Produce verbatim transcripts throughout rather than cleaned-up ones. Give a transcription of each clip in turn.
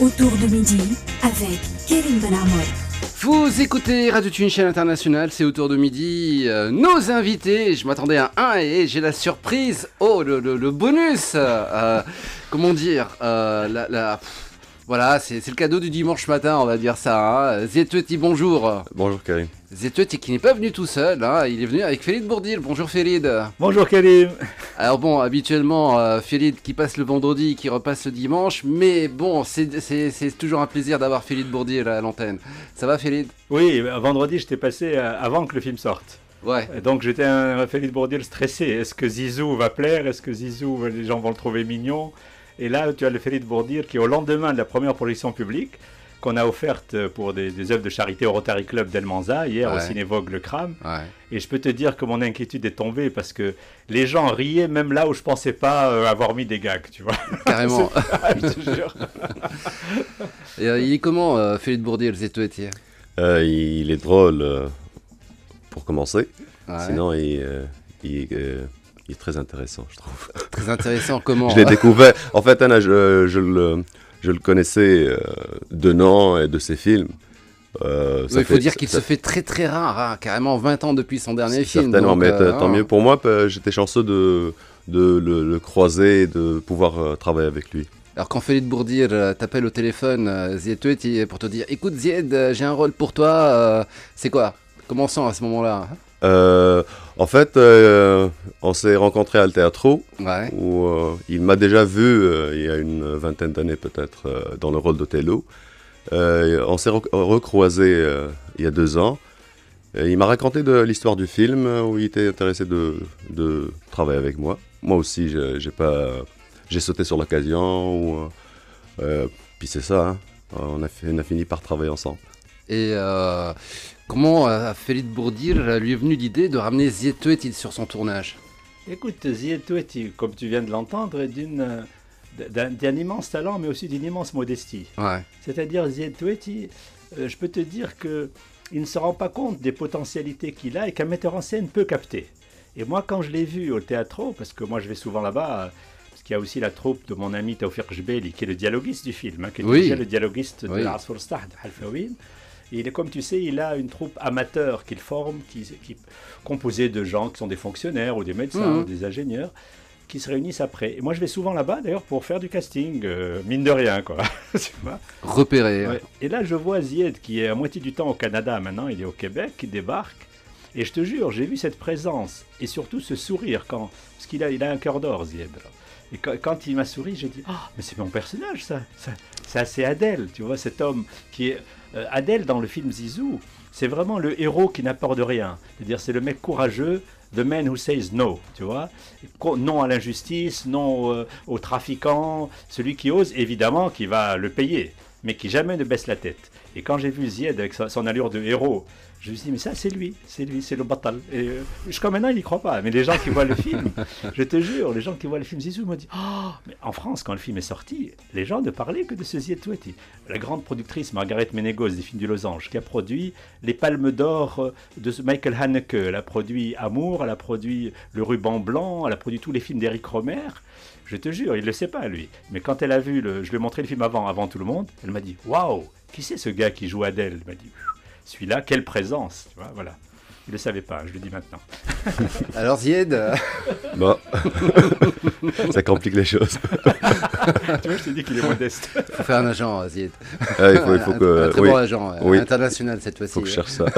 Autour de midi avec Karim Benamouel. Vous écoutez Radio Tune, chaîne internationale, c'est autour de midi. Euh, nos invités, je m'attendais à un et j'ai la surprise. Oh, le, le, le bonus euh, Comment dire euh, la, la, pff, Voilà, c'est, c'est le cadeau du dimanche matin, on va dire ça. Hein. Zietueti, bonjour. Bonjour Karim. Zietueti qui n'est pas venu tout seul, hein. Il est venu avec Félide Bourdil. Bonjour Félide. Bonjour Karim. Alors bon, habituellement, euh, Félide qui passe le vendredi, qui repasse le dimanche, mais bon, c'est, c'est, c'est toujours un plaisir d'avoir Félide Bourdil à l'antenne. Ça va Félide ? Oui, vendredi j'étais passé avant que le film sorte. Ouais. Donc j'étais un Félide Bourdil stressé. Est-ce que Zizou va plaire ? Est-ce que Zizou, les gens vont le trouver mignon ? Et là, tu as le Félide Bourdil qui, au lendemain de la première projection publique, qu'on a offerte pour des, des œuvres de charité au Rotary Club d'Elmanza, hier ouais. au Ciné-Vogue Le Cram. Ouais. Et je peux te dire que mon inquiétude est tombée parce que les gens riaient même là où je ne pensais pas euh, avoir mis des gags, tu vois. Carrément. Je te jure. Et euh, il est comment, euh, Félide Bourdil, Zietueti ? euh, Il est drôle, euh, pour commencer. Ouais. Sinon, il, euh, il, euh, il est très intéressant, je trouve. Très intéressant, comment ? Je l'ai découvert. En fait, Anna, je, je le... Je le connaissais euh, de nom et de ses films. Euh, il faut dire ça, qu'il ça... se fait très très rare, hein, carrément vingt ans depuis son dernier film. Certainement, donc, mais euh, tant mieux pour moi. J'étais chanceux de, de le, le croiser et de pouvoir euh, travailler avec lui. Alors quand Félide Bourdil euh, t'appelle au téléphone, euh, Zietueti, pour te dire « Écoute Zied, euh, j'ai un rôle pour toi euh, », c'est quoi ? Commençons à ce moment-là. Euh, en fait, euh, on s'est rencontrés à Le Teatro, ouais. où euh, il m'a déjà vu euh, il y a une vingtaine d'années peut-être euh, dans le rôle d'Othello. Euh, on s'est re- recroisés euh, il y a deux ans. Et il m'a raconté de l'histoire du film où il était intéressé de, de travailler avec moi. Moi aussi, j'ai, j'ai, pas, j'ai sauté sur l'occasion. Où, euh, puis c'est ça, hein. on, a fait, on a fini par travailler ensemble. Et euh, comment euh, Félide Bourdil lui est venue l'idée de ramener Zietueti sur son tournage ? Écoute, Zietueti, comme tu viens de l'entendre, est d'une, d'un, d'un immense talent, mais aussi d'une immense modestie. Ouais. C'est-à-dire, Zietueti, euh, je peux te dire qu'il ne se rend pas compte des potentialités qu'il a et qu'un metteur en scène peut capter. Et moi, quand je l'ai vu au Teatro, parce que moi je vais souvent là-bas, parce qu'il y a aussi la troupe de mon ami Taoufik Jbeli, qui est le dialoguiste du film, hein, qui est oui. déjà le dialoguiste oui. de Asfour Stah de Halfawin. Et il est, comme tu sais, il a une troupe amateur qu'il forme, qui, qui composée de gens qui sont des fonctionnaires ou des médecins mmh. ou des ingénieurs, qui se réunissent après. Et moi, je vais souvent là-bas, d'ailleurs, pour faire du casting, euh, mine de rien, quoi. Tu vois ? Repérer. Ouais. Et là, je vois Zied, qui est à moitié du temps au Canada, maintenant, il est au Québec, qui débarque. Et je te jure, j'ai vu cette présence, et surtout ce sourire, quand, parce qu'il a, il a un cœur d'or, Zied. Là. Et quand, quand il m'a souri, j'ai dit « Ah, oh, mais c'est mon personnage, ça, ça C'est assez Adèle, tu vois, cet homme qui est... Euh, Adèle, dans le film Zizou, c'est vraiment le héros qui n'apporte rien. C'est-à-dire, c'est le mec courageux, the man who says no, tu vois. Non à l'injustice, non euh, aux trafiquants, celui qui ose, évidemment, qui va le payer, mais qui jamais ne baisse la tête. Et quand j'ai vu Zied avec son, son allure de héros, je me suis dit, mais ça, c'est lui, c'est lui, c'est le Batal. Et euh, jusqu'à maintenant, il n'y croit pas. Mais les gens qui voient le film, je te jure, les gens qui voient le film Zizou m'ont dit, oh, mais en France, quand le film est sorti, les gens ne parlaient que de ce Zietueti. La grande productrice Margaret Menegos des films du Losange, qui a produit les Palmes d'Or de Michael Haneke, elle a produit Amour, elle a produit Le Ruban Blanc, elle a produit tous les films d'Éric Romer. Je te jure, il ne le sait pas, lui. Mais quand elle a vu, le, je lui ai montré le film avant, avant tout le monde, elle m'a dit, waouh, qui c'est ce gars qui joue Adèle ? Elle m'a dit, celui-là, quelle présence, tu vois, voilà. Il ne le savait pas, je le dis maintenant. Alors Zied Bon, ça complique les choses. Tu vois, je t'ai dit qu'il est modeste. Il faut faire un agent, Zied. Ah, il faut, il faut un, que... un très oui. bon agent, oui. international cette fois-ci. Il faut que je cherche ça.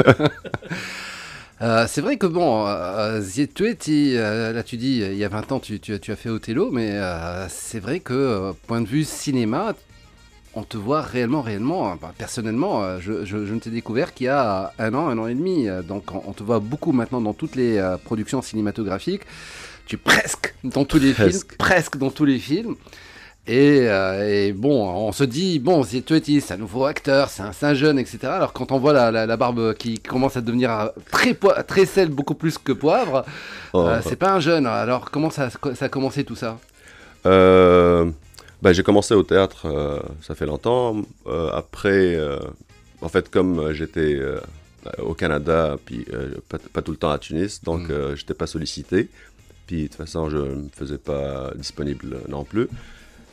Euh, c'est vrai que bon, euh, Zietueti, euh, là tu dis, il y a vingt ans tu, tu, tu as fait Othello, mais euh, c'est vrai que, euh, point de vue cinéma, on te voit réellement, réellement, bah, personnellement, euh, je, je, je ne t'ai découvert qu'il y a un an, un an et demi, euh, donc on, on te voit beaucoup maintenant dans toutes les euh, productions cinématographiques, tu es presque dans tous les presque. films, presque dans tous les films. Et, euh, et bon, on se dit, bon, Zietueti, c'est un nouveau acteur, c'est un, c'est un jeune, et cetera. Alors quand on voit la, la, la barbe qui commence à devenir très, po- très sel, beaucoup plus que poivre, oh, euh, c'est pas un jeune. Alors comment ça, ça a commencé tout ça ? euh, bah, J'ai commencé au théâtre, euh, ça fait longtemps. Euh, après, euh, en fait, comme j'étais euh, au Canada, puis euh, pas, pas tout le temps à Tunis, donc mmh. euh, je n'étais pas sollicité. Puis de toute façon, je ne me faisais pas disponible non plus.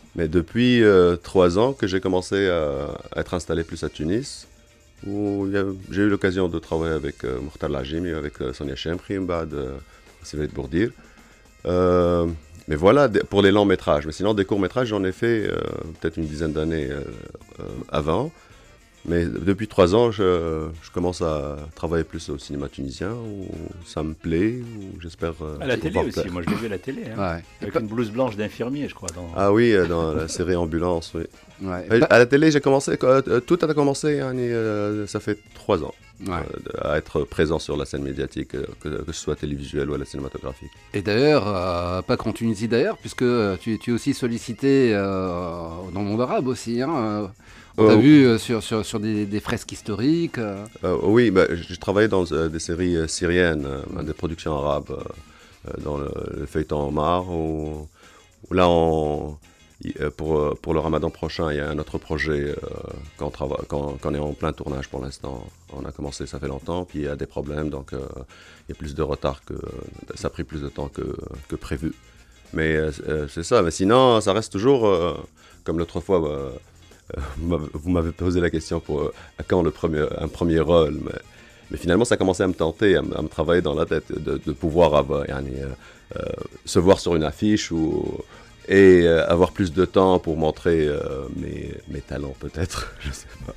Mais depuis euh, trois ans que j'ai commencé à, à être installé plus à Tunis, où il y a- j'ai eu l'occasion de travailler avec euh, Mokhtar Lajimi, avec euh, Sonia Chemri, Mbad, euh, Sylvie Bourdir. Euh, mais voilà, des- pour les longs métrages. Mais sinon, des courts métrages, j'en ai fait euh, peut-être une dizaine d'années euh, euh, avant. Mais depuis trois ans, je, je commence à travailler plus au cinéma tunisien, où ça me plaît, où j'espère euh, À la télé pouvoir aussi, plaire. moi je l'ai vu à la télé. Hein. Ouais. Avec une blouse blanche d'infirmier, je crois. Dans... Ah oui, euh, dans la série Ambulance, oui. Ouais. Euh, Pas- À la télé, j'ai commencé, euh, tout a commencé, hein, et, euh, ça fait trois ans, ouais. euh, à être présent sur la scène médiatique, euh, que, que ce soit télévisuelle ou à la cinématographique. Et d'ailleurs, euh, pas qu'en Tunisie d'ailleurs, puisque tu, tu es aussi sollicité euh, dans le monde arabe aussi. Hein, euh, on t'a Euh, vu euh, sur, sur, sur des, des fresques historiques. euh. Euh, oui, bah, j'ai travaillé dans euh, des séries euh, syriennes, euh, des productions arabes, euh, euh, dans le, le feuilleton Omar, où, où là, on, y- euh, pour, euh, pour le ramadan prochain, il y a un autre projet euh, qu'on trava- qu'on- qu'on est en plein tournage pour l'instant. On a commencé, ça fait longtemps, puis il y a des problèmes, donc euh, il y a plus de retard, que ça a pris plus de temps que, que prévu. Mais euh, euh, c'est ça, mais sinon, ça reste toujours, euh, comme l'autre fois, euh, euh, vous m'avez- vous m'avez posé la question pour euh, à quand le premier, un premier rôle, mais, mais finalement ça commençait à me tenter, à, me à me travailler dans la tête, de, de pouvoir avoir, yani, euh, euh, se voir sur une affiche ou, et euh, avoir plus de temps pour montrer euh, mes, mes talents peut-être, je sais pas.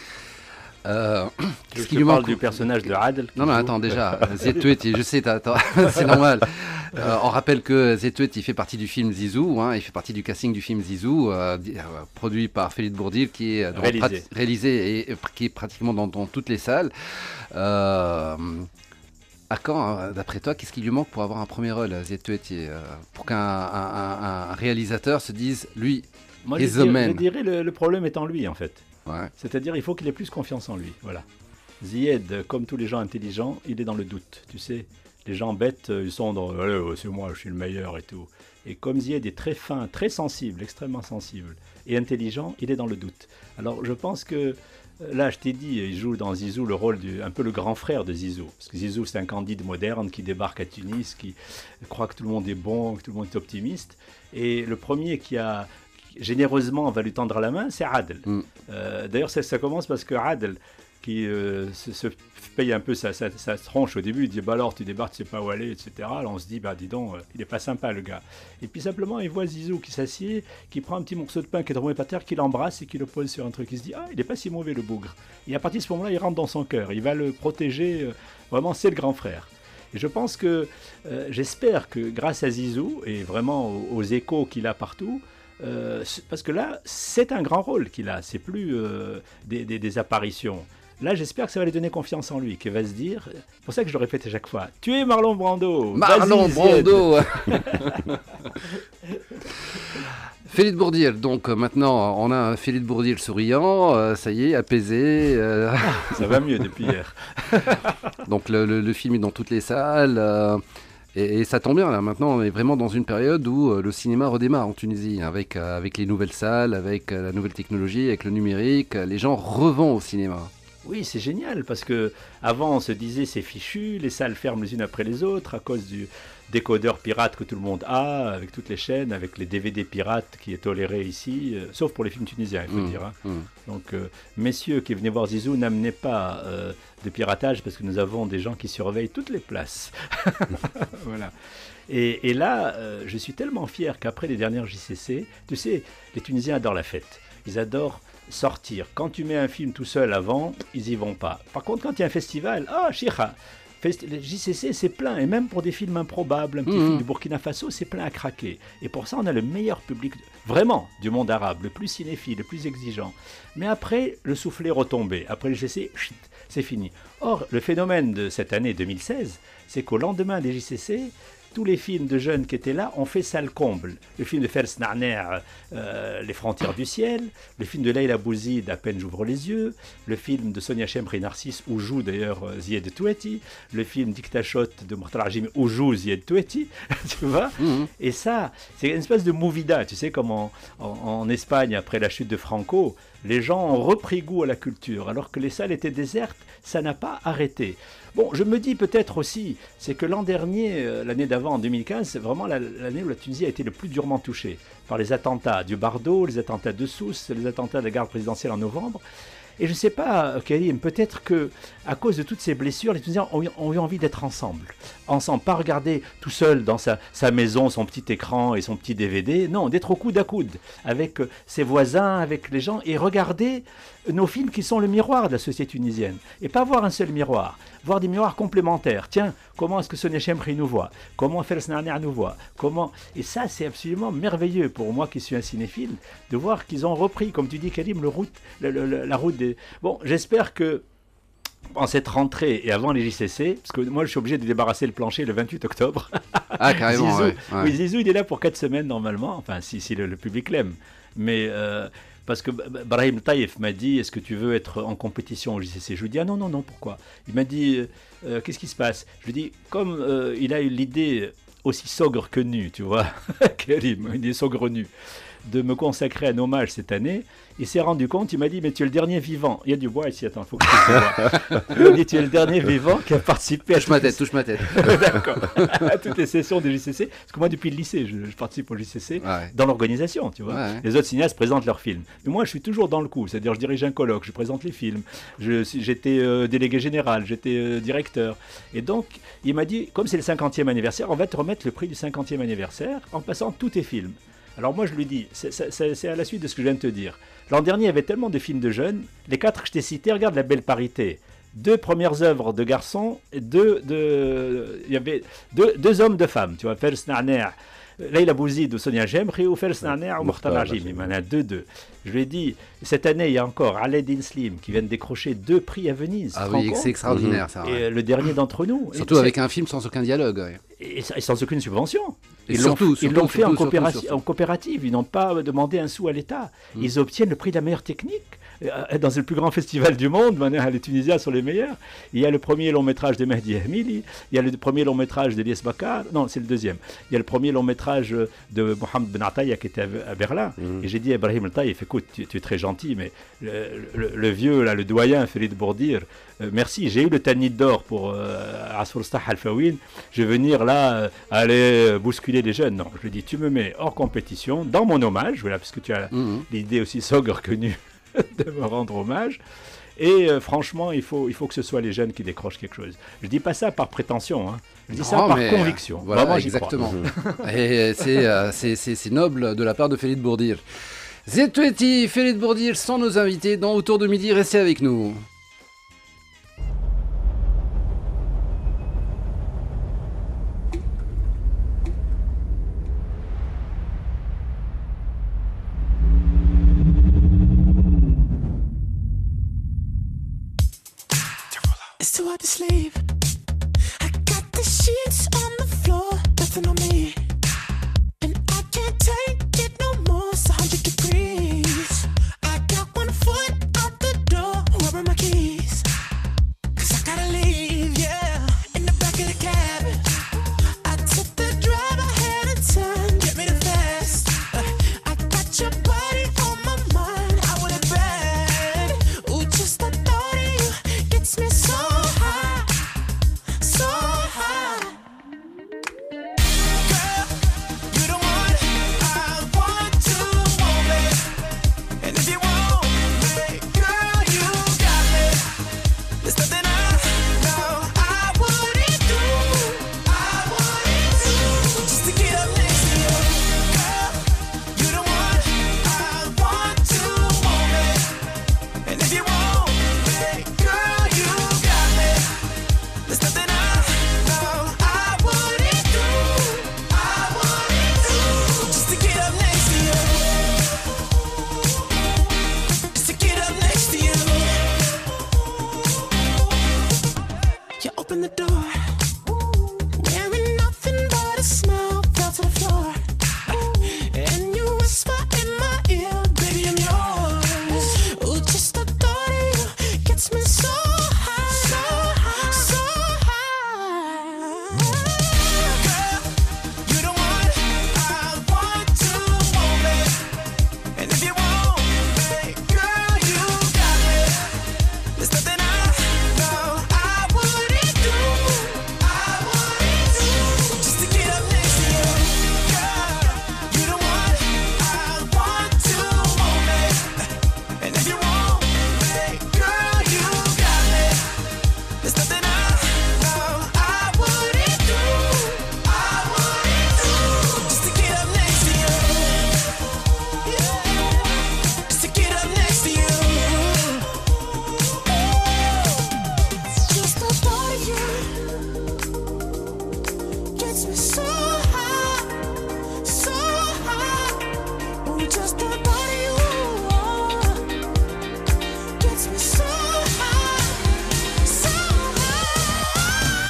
Euh, Je Qu'est-ce te qui lui parle manque du personnage de Adel. qui Non, mais joue. attends, déjà, Zetouet, je sais, t'as- t'as- c'est normal. Euh, on rappelle que Zetouet, il fait partie du film Zizou, hein, il fait partie du casting du film Zizou, euh, di- euh, produit par Félix Bourdil, qui est dans- Réalisé. prat- réalisé et, et qui est pratiquement dans, dans toutes les salles. Euh, à quand, euh, d'après toi, qu'est-ce qui lui manque pour avoir un premier rôle, Zetouet, euh, pour qu'un un- un- un réalisateur se dise, lui, Moi, je He's the dirais, man. je dirais le, le problème est en lui, en fait. ouais, C'est-à-dire, il faut qu'il ait plus confiance en lui. Voilà. Zied, comme tous les gens intelligents, il est dans le doute. Tu sais, les gens bêtes, euh, ils sont dans Allez, oh, c'est moi, je suis le meilleur et tout. Et comme Zied est très fin, très sensible, extrêmement sensible et intelligent, il est dans le doute. Alors, je pense que euh, là, je t'ai dit, il joue dans Zizou le rôle du, un peu le grand frère de Zizou. Parce que Zizou, c'est un candide moderne qui débarque à Tunis, qui croit que tout le monde est bon, que tout le monde est optimiste. Et le premier qui a qui, généreusement va lui tendre la main, c'est Adel. Mm. Euh, D'ailleurs, ça, ça commence parce que Adel, qui euh, se, se paye un peu sa, sa, sa tronche au début, il dit bah alors tu débarques, tu sais pas où aller, et cetera. Alors on se dit bah dis donc, euh, il est pas sympa le gars. Et puis simplement il voit Zizou qui s'assied, qui prend un petit morceau de pain qui est tombé par terre, qui l'embrasse et qui le pose sur un truc. Il se dit ah il est pas si mauvais le bougre. Et à partir de ce moment-là, il rentre dans son cœur, il va le protéger. euh, vraiment, c'est le grand frère. Et je pense que euh, j'espère que grâce à Zizou et vraiment aux, aux échos qu'il a partout. Euh, c'est- parce que là, c'est un grand rôle qu'il a, c'est plus euh, des, des- des apparitions. Là, j'espère que ça va lui donner confiance en lui, qu'il va se dire, c'est pour ça que je le répète à chaque fois, tu es Marlon Brando. Marlon vas-y, Zied. Brando. Félix Bourdil, donc euh, maintenant on a un Félix Bourdil souriant, euh, ça y est, apaisé. euh, Ça va mieux depuis hier. donc le, le- le film est dans toutes les salles. euh, et, et ça tombe bien, là maintenant on est vraiment dans une période où euh, le cinéma redémarre en Tunisie, avec, euh, avec les nouvelles salles, avec euh, la nouvelle technologie, avec le numérique. euh, Les gens revont au cinéma. Oui, c'est génial, parce que avant on se disait c'est fichu, les salles ferment les unes après les autres à cause du décodeur pirate que tout le monde a, avec toutes les chaînes, avec les D V D pirates qui est toléré ici, euh, sauf pour les films tunisiens, il faut Mmh, dire. Hein. mmh. Donc, euh, messieurs qui venaient voir Zizou, n'amenez pas euh, de piratage parce que nous avons des gens qui surveillent toutes les places. Voilà. Et, et là, euh, je suis tellement fier qu'après les dernières J C C, tu sais, les Tunisiens adorent la fête. Ils adorent sortir. Quand tu mets un film tout seul avant, ils y vont pas. Par contre, quand il y a un festival, ah, chicha, Festi- le J C C, c'est plein. Et même pour des films improbables, un petit Mhm. film du Burkina Faso, c'est plein à craquer. Et pour ça, on a le meilleur public, vraiment, du monde arabe, le plus cinéphile, le plus exigeant. Mais après, le soufflet est retombé. Après le J C C, chut, c'est fini. Or, le phénomène de cette année deux mille seize, c'est qu'au lendemain des J C C, tous les films de jeunes qui étaient là ont fait salle comble. Le film de Fers Narner, euh, Les frontières du ciel, le film de Leila Bouzid, À peine j'ouvre les yeux, le film de Sonia Chemri Narcisse, où joue d'ailleurs euh, Zied Toueti, le film Dictachot de Mokhtar Ajimi, où joue Zied Toueti, tu vois. Mhm. Et ça, c'est une espèce de movida, tu sais, comme en, en- en Espagne, après la chute de Franco, les gens ont repris goût à la culture, alors que les salles étaient désertes, ça n'a pas arrêté. Bon, je me dis peut-être aussi, c'est que l'an dernier, euh, l'année d'avant, en deux mille quinze, c'est vraiment la- l'année où la Tunisie a été le plus durement touchée par les attentats du Bardo, les attentats de Sousse, les attentats de la garde présidentielle en novembre. Et je ne sais pas, Karim, peut-être que à cause de toutes ces blessures, les Tunisiens ont eu, ont eu envie d'être ensemble. Ensemble, pas regarder tout seul dans sa, sa maison, son petit écran et son petit D V D. Non, d'être au coude à coude avec euh, ses voisins, avec les gens, et regarder nos films qui sont le miroir de la société tunisienne. Et pas voir un seul miroir, voir des miroirs complémentaires. Tiens, comment est-ce que Sonia Chemri nous voit? Comment Fels Narner nous voit? Comment... Et ça, c'est absolument merveilleux pour moi qui suis un cinéphile, de voir qu'ils ont repris, comme tu dis, Karim, le route, le- le- la route des... Bon, j'espère que en cette rentrée et avant les J C C, parce que moi je suis obligé de débarrasser le plancher le vingt-huit octobre. Ah, carrément, Zizou, ouais, ouais. Oui, Zizou, il est là pour quatre semaines normalement, enfin si, si le, le public l'aime. Mais euh, parce que B- Brahim Taïf m'a dit, est-ce que tu veux être en compétition au J C C? Je lui ai dit, ah non, non, non, pourquoi? Il m'a dit, euh, euh, qu'est-ce qui se passe? Je lui ai dit, comme euh, il a eu l'idée aussi sogre que nue, tu vois, Karim, une idée saugrenu, de me consacrer un hommage cette année, il s'est rendu compte, il m'a dit, mais tu es le dernier vivant. Il y a du bois ici, attends, il faut que je puisse le bois. Il m'a dit, tu es le dernier vivant qui a participé à Touche ma toutes les- tête, touche ma tête. D'accord. À toutes les sessions du J C C. Parce que moi, depuis le lycée, je, je participe au J C C Ouais. dans l'organisation, tu vois. Ouais, ouais. Les autres cinéastes présentent leurs films. Mais moi, je suis toujours dans le coup. C'est-à-dire, je dirige un colloque, je présente les films. Je- J'étais euh, délégué général, j'étais euh, directeur. Et donc, il m'a dit, comme c'est le cinquantième anniversaire, on va te remettre le prix du cinquantième anniversaire en passant tous tes films. Alors moi, je lui dis, c'est- c'est c'est à la suite de ce que je viens de te dire. L'an dernier, il y avait tellement de films de jeunes. Les quatre que je t'ai cités, regarde la belle parité. Deux premières œuvres de garçons, et deux de, il y avait deux, deux hommes de femmes, tu vois, Fels Narner, Leila Bouzid ou Sonia Jemri, ou Fels Narner ou Mokhtar Mokhtar Najim. Najim. Il y en a deux, deux. Je lui ai dit, cette année, il y a encore Aladdin Slim qui vient de décrocher deux prix à Venise. Ah tu te oui, rends c'est compte extraordinaire ça. Et ouais. euh, le dernier d'entre nous. Surtout Et avec un film sans aucun dialogue. ouais. et, et sans aucune subvention. Et Ils l'ont surtout, ils l'ont surtout, fait en, surtout, coopéra- surtout. en coopérative. Ils n'ont pas demandé un sou à l'État. Ils obtiennent le prix de la meilleure technique. Euh, Dans le plus grand festival du monde, maintenant, les Tunisiens sont les meilleurs. Il y a le premier long métrage de Mehdi Ahmili, il y a le premier long métrage d'Elias Bakar, non, c'est le deuxième. Il y a le premier long métrage de Mohamed Ben Ataya qui était à, à Berlin. Et j'ai dit à Ibrahim El Taïf, écoute, tu, tu es très gentil, mais le, le- le vieux, là, le doyen, Farid Bourdir, euh, merci, j'ai eu le Tanit d'or pour euh, Asfour Stah Al-Fawin. Je vais venir là, euh, aller euh, bousculer les jeunes. Non, je lui dis, tu me mets hors compétition, dans mon hommage, voilà, parce que tu as Mhm. l'idée aussi sogre que nue de me rendre hommage. Et euh, franchement, il faut, il faut que ce soit les jeunes qui décrochent quelque chose. Je dis pas ça par prétention, hein. Je dis ça Non, par mais, conviction. euh, Voilà, Vraiment, j'y crois. exactement. Et c'est euh, c'est- c'est- c'est noble de la part de Félix Bourdir. Zetoueti, Félix Bourdir sont nos invités dans Autour de Midi. Restez avec nous. It's too hard to sleep. I got the sheets on the floor, nothing on me. And I can't take it no more, it's one hundred degrees. I got one foot out the door, where are my keys? so high, so high. Oh, just the body you are gets me so high, so high.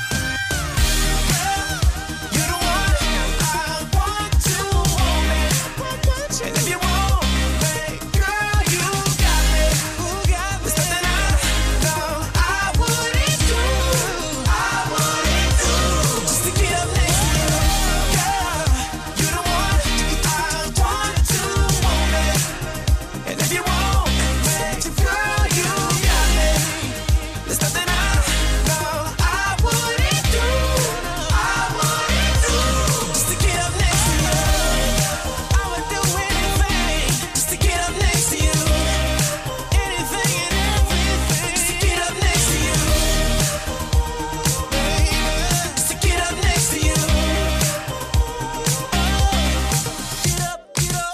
You're the one I want to hold me, and if you want me, girl, you got me. There's nothing I know I wouldn't do, I wouldn't do, just to get up next to you. Girl, you're the one I want to hold me, and if you want me, girl, you got me. There's nothing I know I wouldn't do, I wouldn't do, just to get up next to you. I would do anything just to get up next to you. Anything and everything just to get up next to you. Baby, just to get up next to you. Get up, get up.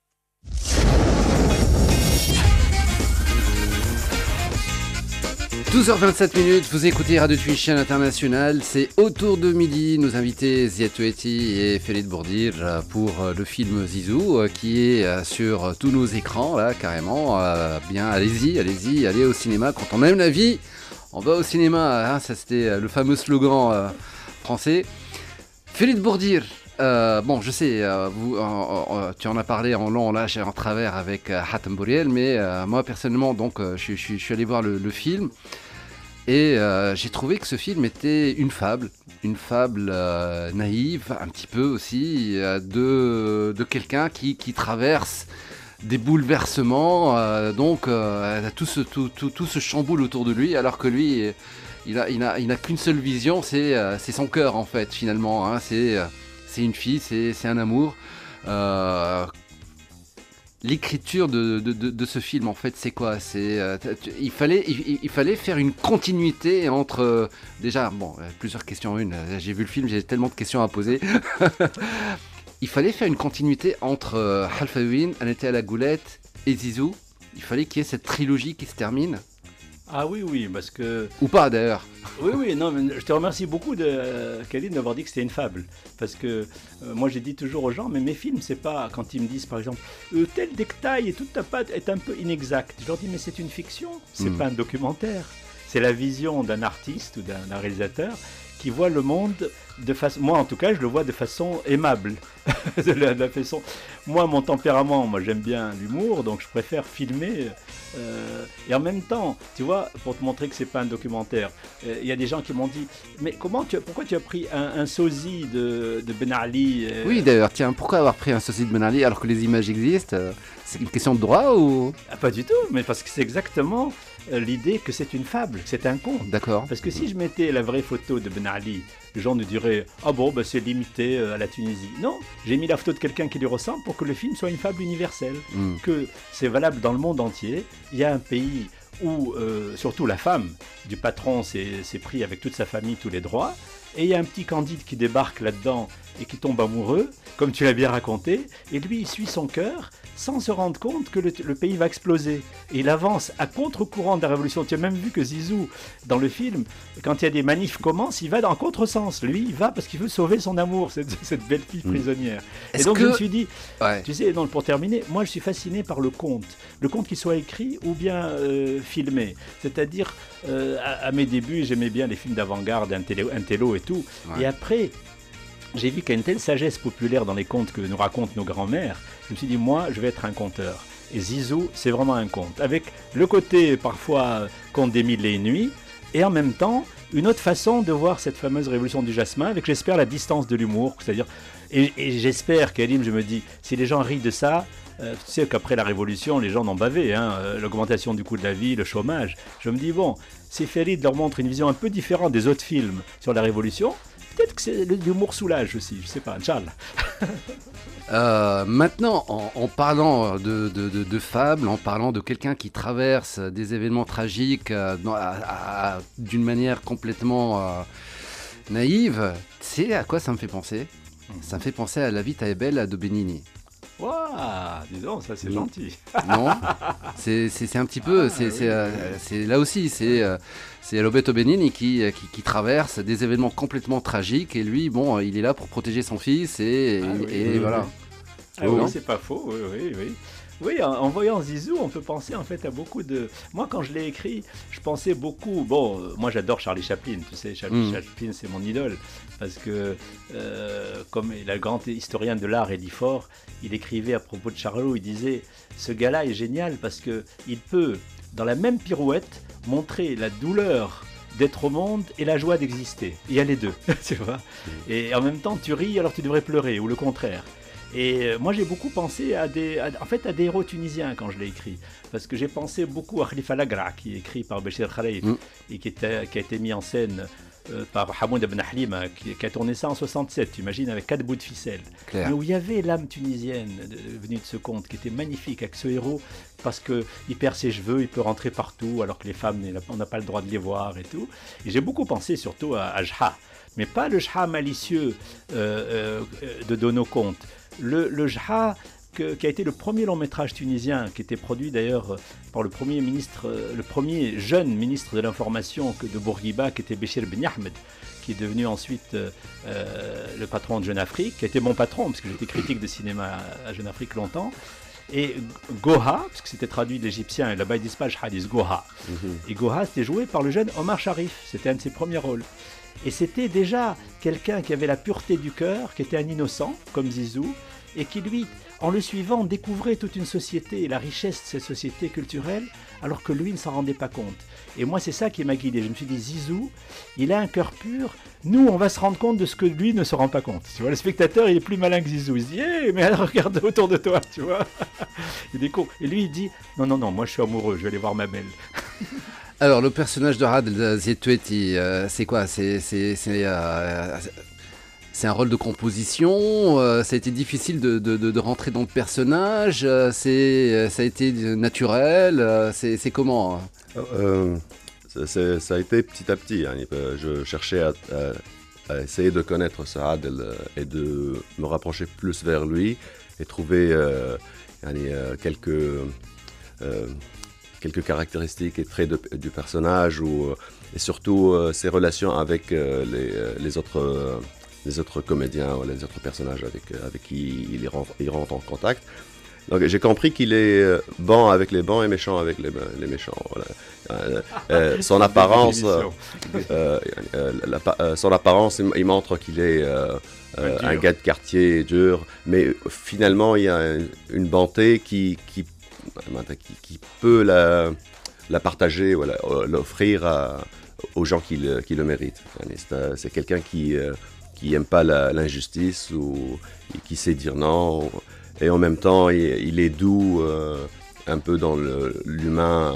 douze heures vingt-sept minutes, vous écoutez Radio Twitch International, c'est autour de midi, nos invités Ziad Touati et Felid Bourdir euh, pour euh, le film Zizou euh, qui est euh, sur tous nos écrans là carrément. Euh, bien, allez-y, allez-y, allez au cinéma. Quand on aime la vie, on va au cinéma. Hein, ça c'était euh, le fameux slogan euh, français. Felid Bourdir. Euh, bon, je sais, euh, vous, euh, euh, tu en as parlé en long, en large et en travers avec euh, Hatem Bouriel, mais euh, moi personnellement, donc, euh, je, je- je suis allé voir le, le film et euh, j'ai trouvé que ce film était une fable, une fable euh, naïve, un petit peu aussi, euh, de, de quelqu'un qui, qui traverse des bouleversements, euh, donc euh, tout, ce, tout, tout, tout se chamboule autour de lui, alors que lui, il a, il a, il n'a qu'une seule vision, c'est, euh, c'est son cœur en fait, finalement, hein, c'est... euh, c'est une fille, c'est, c'est un amour. Euh, l'écriture de, de, de, de ce film, en fait, c'est quoi? C'est, euh, tu- il, fallait, il, il fallait faire une continuité entre... euh, déjà, bon, euh, plusieurs questions en une. Euh, J'ai vu le film, j'ai tellement de questions à poser. Il fallait faire une continuité entre euh, Halfawin, Elle était à la goulette et Zizou. Il fallait qu'il y ait cette trilogie qui se termine. Ah oui, oui, parce que... Ou pas, d'ailleurs. Oui, oui, non, mais je te remercie beaucoup, de, euh, Khalid, d'avoir dit que c'était une fable. Parce que euh, moi, j'ai dit toujours aux gens, mais mes films, c'est pas quand ils me disent, par exemple, euh, tel détail et toute ta patte est un peu inexact. Je leur dis, mais c'est une fiction, c'est Mm. pas un documentaire. C'est la vision d'un artiste ou d'un d'un réalisateur qui voit le monde de façon... Moi, en tout cas, je le vois de façon aimable. de, la, de la façon... Moi, mon tempérament, moi, j'aime bien l'humour, donc je préfère filmer... euh, et en même temps, tu vois, pour te montrer que c'est pas un documentaire, euh, il y a des gens qui m'ont dit, mais comment tu as, pourquoi tu as pris un, un sosie de, de Ben Ali euh, Oui, d'ailleurs, tiens, pourquoi avoir pris un sosie de Ben Ali alors que les images existent? euh, C'est une question de droit ou... ah, pas du tout, mais parce que c'est exactement euh, l'idée que c'est une fable, que c'est un conte. D'accord. Parce que si je mettais la vraie photo de Ben Ali, les gens nous diraient « Ah bon, bah c'est limité euh, à la Tunisie ». Non, j'ai mis la photo de quelqu'un qui lui ressemble pour que le film soit une fable universelle. Mm. Que c'est valable dans le monde entier. Il y a un pays où, euh, surtout la femme du patron s'est s'est pris avec toute sa famille tous les droits. Et il y a un petit Candide qui débarque là-dedans et qui tombe amoureux, comme tu l'as bien raconté. Et lui, il suit son cœur sans se rendre compte que le, le pays va exploser. Et il avance à contre-courant de la révolution. Tu as même vu que Zizou, dans le film, quand il y a des manifs commencent, il va dans le contresens. Lui, il va parce qu'il veut sauver son amour, cette, cette belle fille prisonnière. Est-ce et donc que- je me suis dit, Ouais. tu sais, donc, pour terminer, moi je suis fasciné par le conte. Le conte qui soit écrit ou bien euh, filmé. C'est-à-dire, euh, à, à mes débuts, j'aimais bien les films d'avant-garde, Intello, Intello et tout. Ouais. Et après, j'ai vu qu'il y a une telle sagesse populaire dans les contes que nous racontent nos grands-mères. Je me suis dit, moi, je vais être un conteur. Et Zizou, c'est vraiment un conte. Avec le côté, parfois, euh, conte des mille et une nuits, et en même temps, une autre façon de voir cette fameuse révolution du jasmin, avec, j'espère, la distance de l'humour. C'est-à-dire, et, et j'espère, Karim, je me dis, si les gens rient de ça, euh, tu sais qu'après la révolution, les gens n'ont bavé, hein, euh, l'augmentation du coût de la vie, le chômage. Je me dis, bon, si Felid leur montre une vision un peu différente des autres films sur la révolution, peut-être que c'est, l'humour soulage aussi, je sais pas, Inch'Allah. Euh, maintenant, en, en parlant de, de, de, de fable, en parlant de quelqu'un qui traverse des événements tragiques euh, dans- à- à- d'une manière complètement euh, naïve, tu sais à quoi ça me fait penser? Ça me fait penser à La Vita è Bella de Benigni. Waouh, dis donc, ça c'est gentil. Non, c'est c'est- c'est un petit peu, Ah, c'est oui, c'est, euh, oui. c'est là aussi, c'est euh, c'est Roberto Benigni qui, qui, qui traverse des événements complètement tragiques et lui, bon, il est là pour protéger son fils et, Ah, oui, et oui, voilà. Ah Oh, oui, non. c'est pas faux, oui, oui, oui. Oui, en, en voyant Zizou, on peut penser en fait à beaucoup de... Moi, quand je l'ai écrit, je pensais beaucoup... Bon, euh, moi j'adore Charlie Chaplin, tu sais, Charlie Mm. Chaplin c'est mon idole, parce que euh, comme il est le grand historien de l'art Eddie Ford, il écrivait à propos de Charlot, il disait, ce gars-là est génial parce que il peut, dans la même pirouette, montrer la douleur d'être au monde et la joie d'exister. Il y a les deux, tu vois. Et en même temps, tu ris alors tu devrais pleurer, ou le contraire. Et euh, moi, j'ai beaucoup pensé à des, à- en fait, à des héros tunisiens quand je l'ai écrit, parce que j'ai pensé beaucoup à Khalifa Lagra, qui est écrit par Béchir Khalaïf Mm. et qui, était, qui a été mis en scène euh, par Hamoud Ibn Halima, qui, qui a tourné ça en soixante-sept, tu imagines, avec quatre bouts de ficelle. Clair. Mais où il y avait l'âme tunisienne de- de- venue de ce conte, qui était magnifique avec ce héros, parce qu'il perd ses cheveux, il peut rentrer partout, alors que les femmes, on n'a pas le droit de les voir et tout. Et j'ai beaucoup pensé surtout à, à Jha, mais pas le Jha malicieux euh, euh, de Dono Conte. Le, le Jha, que- qui a été le premier long métrage tunisien, qui était produit d'ailleurs par le premier ministre, euh, le premier jeune ministre de l'information que de Bourguiba, qui était Béchir Ben Ahmed, qui est devenu ensuite euh, euh, le patron de Jeune Afrique, qui a été mon patron, parce que j'étais critique de cinéma à, à Jeune Afrique longtemps. Et Goha, parce que c'était traduit de l'égyptien, et là-bas ils disent pas Jha, ils disent Goha. Et Goha, c'était joué par le jeune Omar Sharif, c'était un de ses premiers rôles. Et c'était déjà quelqu'un qui avait la pureté du cœur, qui était un innocent, comme Zizou, et qui lui, en le suivant, découvrait toute une société et la richesse de cette société culturelle, alors que lui ne s'en rendait pas compte. Et moi, c'est ça qui m'a guidé. Je me suis dit, Zizou, il a un cœur pur. Nous, on va se rendre compte de ce que lui ne se rend pas compte. Tu vois, le spectateur, il est plus malin que Zizou. Il se dit, hé, mais alors, regarde autour de toi, tu vois. Il est con. Et lui, il dit, non, non, non, moi, je suis amoureux, je vais aller voir ma belle. Alors, le personnage de Rad Zetoueti, euh, c'est quoi? C'est c'est- c'est, euh, c'est un rôle de composition. euh, ça a été difficile de, de- de- de rentrer dans le personnage. euh, c'est, euh, ça a été naturel. euh, c'est c'est comment hein Euh, ça- c'est- ça a été petit à petit. Hein. Euh, Je cherchais à, à- à essayer de connaître Saad el- et de me rapprocher plus vers lui et trouver euh, yani, euh, quelques, euh, quelques caractéristiques et traits de- du personnage ou, euh, et surtout euh, ses relations avec euh, les, euh, les autres. euh, les autres comédiens ou les autres personnages avec, euh, avec qui il rentre, il rentre en contact. Donc j'ai compris qu'il est euh, bon avec les bons et méchant avec les, les méchants. Voilà. Euh, euh, son apparence, euh, euh, euh, la- la- euh, son apparence, il, il montre qu'il est euh, euh, Dur. un gars de quartier dur, mais finalement il y a une, une bonté qui, qui, qui, qui peut la, la partager, voilà, euh, l'offrir à- aux gens qui le, qui le méritent. C'est, un- c'est quelqu'un qui euh, qui aime pas la- l'injustice ou qui sait dire non. Et en même temps, il, il est doux, euh, un peu dans le- l'humain.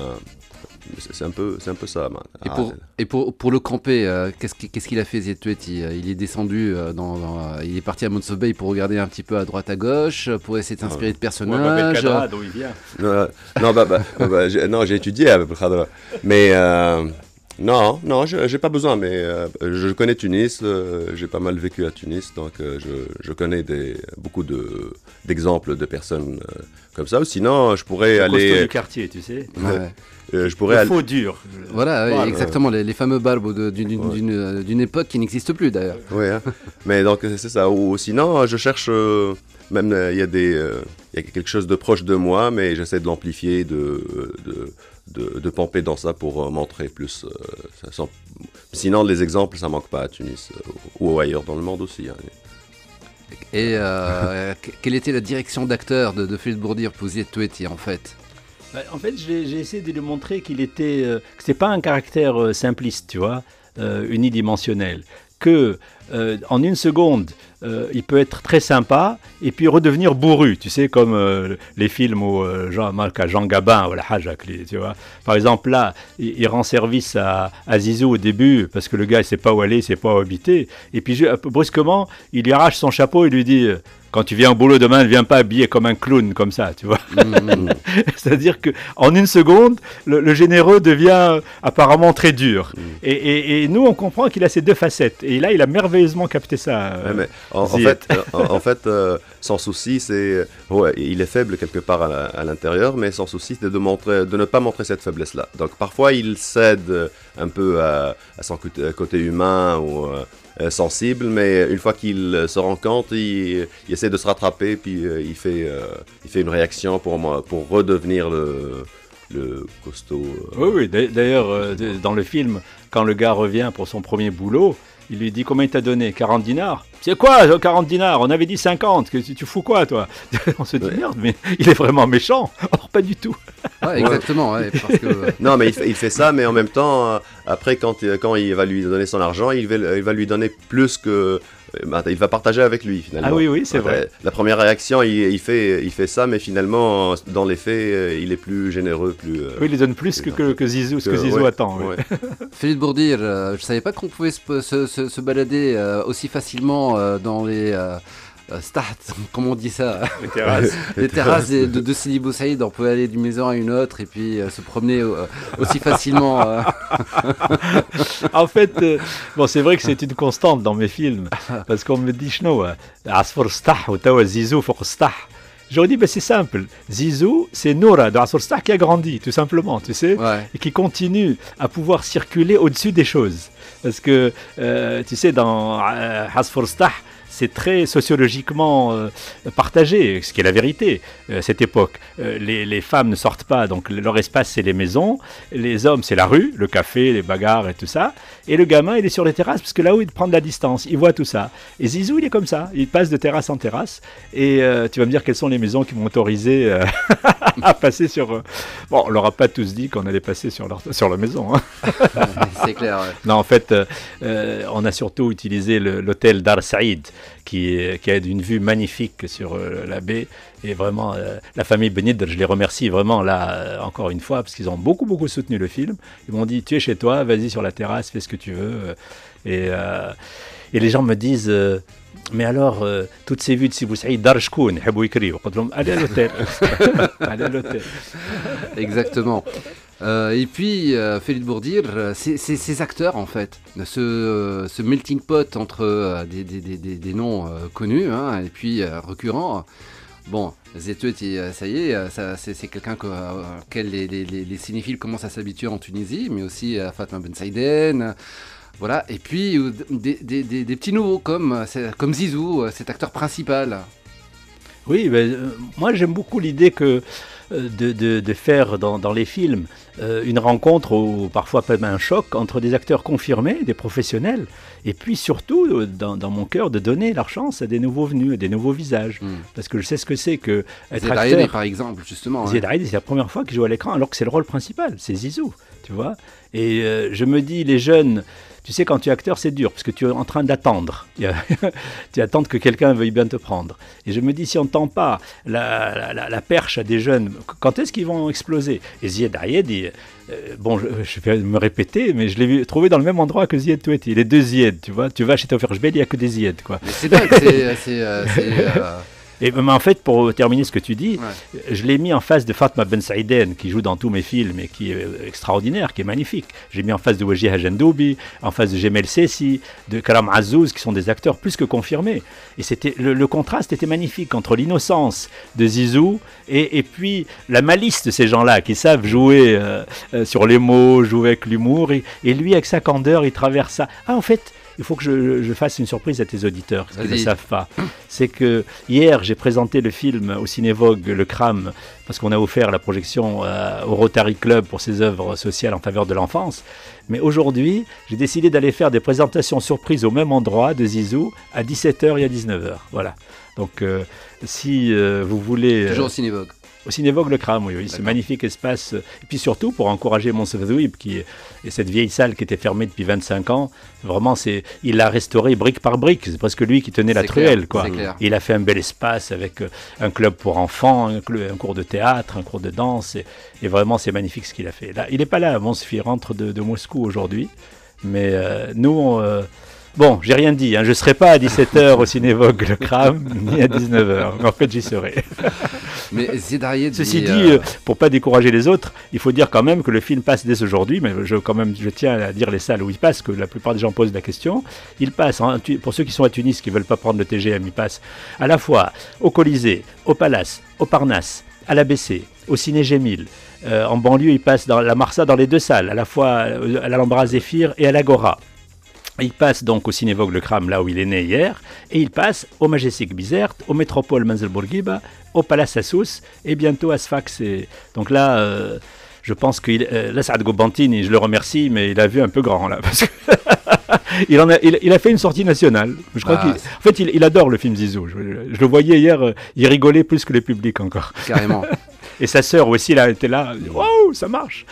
C'est c'est un peu, c'est un peu ça. Man. Et Ah, pour, et pour, pour le camper, euh, qu'est-ce qu'il qu'est-ce qu'il a fait Zetoueti? Il est descendu, euh, dans, dans- il est parti à Montso Bay pour regarder un petit peu à droite à gauche, pour essayer de s'inspirer de Ouais, Babel personnages. Kadra, d'où il vient. non, non, bah, bah, bah, j'ai, non, j'ai étudié à Babel Khadra. Mais euh, non, non, je- j'ai pas besoin. Mais euh, je connais Tunis, euh, j'ai pas mal vécu à Tunis, donc euh, je, je connais des, beaucoup de, d'exemples de personnes euh, comme ça. Ou sinon, je pourrais Le costaud aller. du quartier, tu sais. Ouais. euh, je pourrais Le aller. faux dur. Voilà, Voilà. oui, exactement, les, les fameux barbes de- d'une d'une- Ouais. d'une, euh, d'une époque qui n'existe plus d'ailleurs. Oui, hein. Mais donc c'est ça. Ou sinon, je cherche, euh, même euh, il y a des, euh, il y a quelque chose de proche de moi, mais j'essaie de l'amplifier, de, de, de, de pomper dans ça pour euh, montrer plus. euh, ça sent- Sinon, les exemples, ça manque pas à Tunis euh, ou ailleurs dans le monde aussi. Hein. Et euh, que- quelle était la direction d'acteur de, de Philippe Bourdir pour Zetoueti en fait? Bah, en fait, j'ai j'ai essayé de lui montrer qu'il était, euh, que c'était pas un caractère euh, simpliste, tu vois, euh, unidimensionnel. Que euh, en une seconde, euh, il peut être très sympa et puis redevenir bourru, tu sais, comme euh, les films où euh, Jean, Marc- Jean Gabin, voilà, Hajak, les- tu vois. Par exemple, là, il, il rend service à, à Zizou au début parce que le gars, il sait pas où aller, il sait pas où habiter. Et puis, je- brusquement, il lui arrache son chapeau et lui dit. quand tu viens au boulot demain, ne viens pas habillé comme un clown, comme ça, tu vois. Mm. C'est-à-dire qu'en une seconde, le, le généreux devient apparemment très dur. Mm. Et, et- et nous, on comprend qu'il a ces deux facettes. Et là, il a merveilleusement capté ça. euh, Ouais, mais en, en Zied. fait, euh, en, en fait euh, son souci, c'est. Ouais, il est faible quelque part à la- à l'intérieur, mais son souci, c'est de, montrer, de ne pas montrer cette faiblesse-là. Donc parfois, il cède euh, un peu à, à son côté, côté humain ou euh, euh, sensible, mais une fois qu'il euh, se rend compte, il, il essaie de se rattraper, puis euh, il, fait, euh, il fait une réaction pour, moi- pour redevenir le, le costaud. euh. Oui, oui. D'a- D'ailleurs, euh, de- dans le film, quand le gars revient pour son premier boulot, il lui dit combien il t'a donné quarante dinars. C'est quoi euh, quarante dinars? On avait dit cinquante. Que tu, tu fous quoi, toi? On se dit Ouais. merde, mais il est vraiment méchant. Or, pas du tout. Ouais, exactement, ouais, parce que euh, Non, mais il fait, il fait ça, mais en même temps, euh, après, quand, il- quand il va lui donner son argent, il va, il va lui donner plus que. euh, bah, il va partager avec lui, finalement. Ah oui, oui, c'est Ouais, vrai. La, la première réaction, il, il fait, il fait ça, mais finalement, dans les faits, euh, il est plus généreux, plus. euh, Oui, il lui donne plus que, que, que Zizou, ce que que- Zizou ouais, attend. oui. ouais. Philippe Bourdir, euh, je savais pas qu'on pouvait se, se- se- se balader euh, aussi facilement euh, dans les euh, euh, start, comment on dit ça, Les terrasses. les terrasses de, de, de Sidi Bou Saïd. On peut aller d'une maison à une autre et puis euh, se promener euh, aussi facilement. euh. En fait, euh, bon, c'est vrai que c'est une constante dans mes films, parce qu'on me dit شنو عصفور سطح وتوا زيزو فوق السطح. J'aurais dit, ben, c'est simple. Zizou, c'est Noura de Asfar Star qui a grandi, tout simplement, tu sais, Ouais. et qui continue à pouvoir circuler au-dessus des choses. Parce que, euh, tu sais, dans euh, Asfar Star, c'est très sociologiquement euh, partagé, ce qui est la vérité, euh, cette époque. Euh, les, les femmes ne sortent pas, donc leur espace, c'est les maisons. Les hommes, c'est la rue, le café, les bagarres et tout ça. Et le gamin, il est sur les terrasses, parce que là où il prend de la distance, il voit tout ça. Et Zizou, il est comme ça, il passe de terrasse en terrasse. Et euh, tu vas me dire quelles sont les maisons qui m'ont autorisé euh, à passer sur... euh, Bon, on leur a pas tous dit qu'on allait passer sur leur, sur leur maison. Hein. C'est clair. Ouais. Non, en fait, euh, euh, on a surtout utilisé le- l'hôtel Dar Saïd, qui, est- qui a une vue magnifique sur euh, la baie. Et vraiment, euh, la famille Benid, je les remercie vraiment là, euh, encore une fois, parce qu'ils ont beaucoup, beaucoup soutenu le film. Ils m'ont dit, tu es chez toi, vas-y sur la terrasse, fais ce que tu veux. Et, euh, et les gens me disent... euh, mais alors, euh, toutes ces vues de Sidi Bou Saïd, Dar Shkoun, يحبوا يكريو. قلت لهم, allez à l'hôtel. Allez à l'hôtel. Exactement. Euh, et puis, euh, Philippe Bourdir, euh, c'est c'est ces acteurs en fait, ce, euh, ce melting pot entre euh, des, des, des, des, des noms euh, connus hein, et puis euh, récurrents. Bon, Zetuet, euh, ça y est, euh, ça, c'est c'est quelqu'un que, euh, auquel les, les, les, les cinéphiles commencent à s'habituer en Tunisie, mais aussi euh, Fatma Ben Saïden. euh, Voilà, et puis euh, des, des, des, des petits nouveaux comme, euh, c'est- comme Zizou, euh, cet acteur principal. Oui, ben, euh, moi j'aime beaucoup l'idée que euh, de, de, de faire dans, dans les films euh, une rencontre ou parfois même un choc entre des acteurs confirmés, des professionnels, et puis surtout euh, dans, dans mon cœur de donner leur chance à des nouveaux venus, à des nouveaux visages, Mm. parce que je sais ce que c'est que être Zed Aïdé, acteur. par exemple, justement. Zied hein. Aïd, c'est la première fois qu'il joue à l'écran, alors que c'est le rôle principal, c'est Zizou, tu vois. Et euh, je me dis, les jeunes, tu sais, quand tu es acteur, c'est dur, parce que tu es en train d'attendre. Il y a- tu attends que quelqu'un veuille bien te prendre. Et je me dis, si on ne tend pas la, la- la- la perche à des jeunes, quand est-ce qu'ils vont exploser? Et Zied Aïd, il- euh, bon, je, je vais me répéter, mais je l'ai vu- trouvé dans le même endroit que Zied Toueti. Les deux Zied, tu vois. Tu vas chez Taufer Jbel, il n'y a que des Zied, quoi. Mais c'est dingue, c'est. c'est, euh, c'est, euh, Et mais en fait, pour terminer ce que tu dis, Ouais. je l'ai mis en face de Fatma Ben Saïden, qui joue dans tous mes films et qui est euh, extraordinaire, qui est magnifique. J'ai mis en face de Wajih Hajandoubi, en face de Jemel Sessi, de Karam Azouz, qui sont des acteurs plus que confirmés. Et c'était le, le contraste était magnifique entre l'innocence de Zizou et, et puis la malice de ces gens-là qui savent jouer euh, euh, sur les mots, jouer avec l'humour. Et, et lui, avec sa candeur, il traverse ça. Ah, en fait, il faut que je, je fasse une surprise à tes auditeurs, parce qu'ils ne le Vas-y. savent pas. C'est que hier, j'ai présenté le film au Cinévogue, Le Crame, parce qu'on a offert la projection euh, au Rotary Club pour ses œuvres sociales en faveur de l'enfance. Mais aujourd'hui, j'ai décidé d'aller faire des présentations surprises au même endroit de Zizou à dix-sept heures et à dix-neuf heures. Voilà. Donc, euh, si euh, vous voulez... euh, toujours au Cinévogue. au Cinévogue Le Crame, oui, oui, ce D'accord. magnifique espace. Et puis surtout, pour encourager Monsef Zouib, qui est et cette vieille salle qui était fermée depuis vingt-cinq ans, vraiment, c'est, il l'a restaurée brique par brique. C'est presque lui qui tenait la C'est clair, truelle, quoi. c'est clair. Il a fait un bel espace avec euh, un club pour enfants, un, cl- un cours de théâtre, un cours de danse. Et, et vraiment, c'est magnifique ce qu'il a fait. Là, il n'est pas là, Monsef, il rentre de, de Moscou aujourd'hui. Mais euh, nous, on, euh, Bon, j'ai rien dit, hein. Je ne serai pas à dix-sept heures au Cinévogue le Kram, ni à dix-neuf heures. Mais en fait, j'y serai. Mais Zied Ayed, Ceci il, dit, euh, euh, pour pas décourager les autres, il faut dire quand même que le film passe dès aujourd'hui, mais je, quand même, je tiens à dire les salles où il passe, que la plupart des gens posent la question. Il passe, en, pour ceux qui sont à Tunis, qui ne veulent pas prendre le T G M, il passe à la fois au Colisée, au Palace, au Parnasse, à l'A B C, au Ciné Gémil. Euh, en banlieue, il passe dans la Marsa dans les deux salles, à la fois à l'Alhambra Zéphir et à l'Agora. Il passe donc au Cinévogue le Kram, là où il est né hier, et il passe au Majestic Bizerte, au Métropole Manzel Bourguiba, au Palace Assous, et bientôt à Sfax. Et... Donc là, euh, je pense que euh, là, Saad Gobantini, je le remercie, mais il a vu un peu grand là, parce que il, en a, il, il a fait une sortie nationale. Je crois Ah, qu'il, en fait, il, il adore le film Zizou. Je, je le voyais hier, euh, il rigolait plus que le public encore. carrément. Et sa sœur aussi, là, était là. Waouh, ça marche.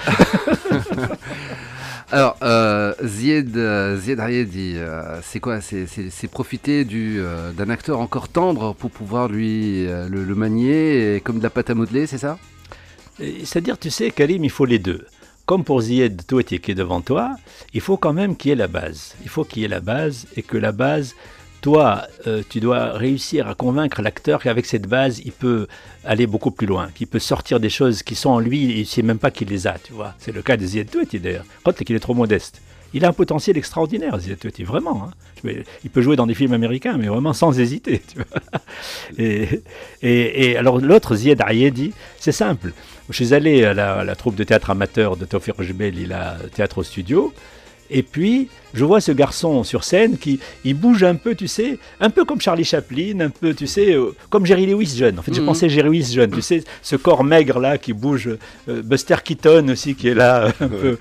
Alors, euh, Zied, euh, Zied Ayed, il, euh, c'est quoi? C'est, c'est, c'est profiter du, euh, d'un acteur encore tendre pour pouvoir lui euh, le, le manier et comme de la pâte à modeler, c'est ça? Et C'est-à-dire, tu sais, Karim, il faut les deux. Comme pour Zied Touati qui est devant toi, il faut quand même qu'il y ait la base. Il faut qu'il y ait la base et que la base, toi, euh, tu dois réussir à convaincre l'acteur qu'avec cette base, il peut aller beaucoup plus loin, qu'il peut sortir des choses qui sont en lui et il ne sait même pas qu'il les a, tu vois. C'est le cas de Zied Touati d'ailleurs. Quand c'est qu'il est trop modeste. Il a un potentiel extraordinaire, Zied Touati, vraiment. Hein. Il peut jouer dans des films américains, mais vraiment sans hésiter. Tu vois. Et, et, et alors l'autre, Zied Ayedi, c'est simple. Je suis allé à la, à la troupe de théâtre amateur de Tawfiq Jebel, il a théâtre au studio. Et puis, je vois ce garçon sur scène qui il bouge un peu, tu sais, un peu comme Charlie Chaplin, un peu, tu sais, euh, comme Jerry Lewis jeune. En fait, j'ai Mhm. pensé Jerry Lewis jeune, tu sais, ce corps maigre là qui bouge, euh, Buster Keaton aussi qui est là, un peu.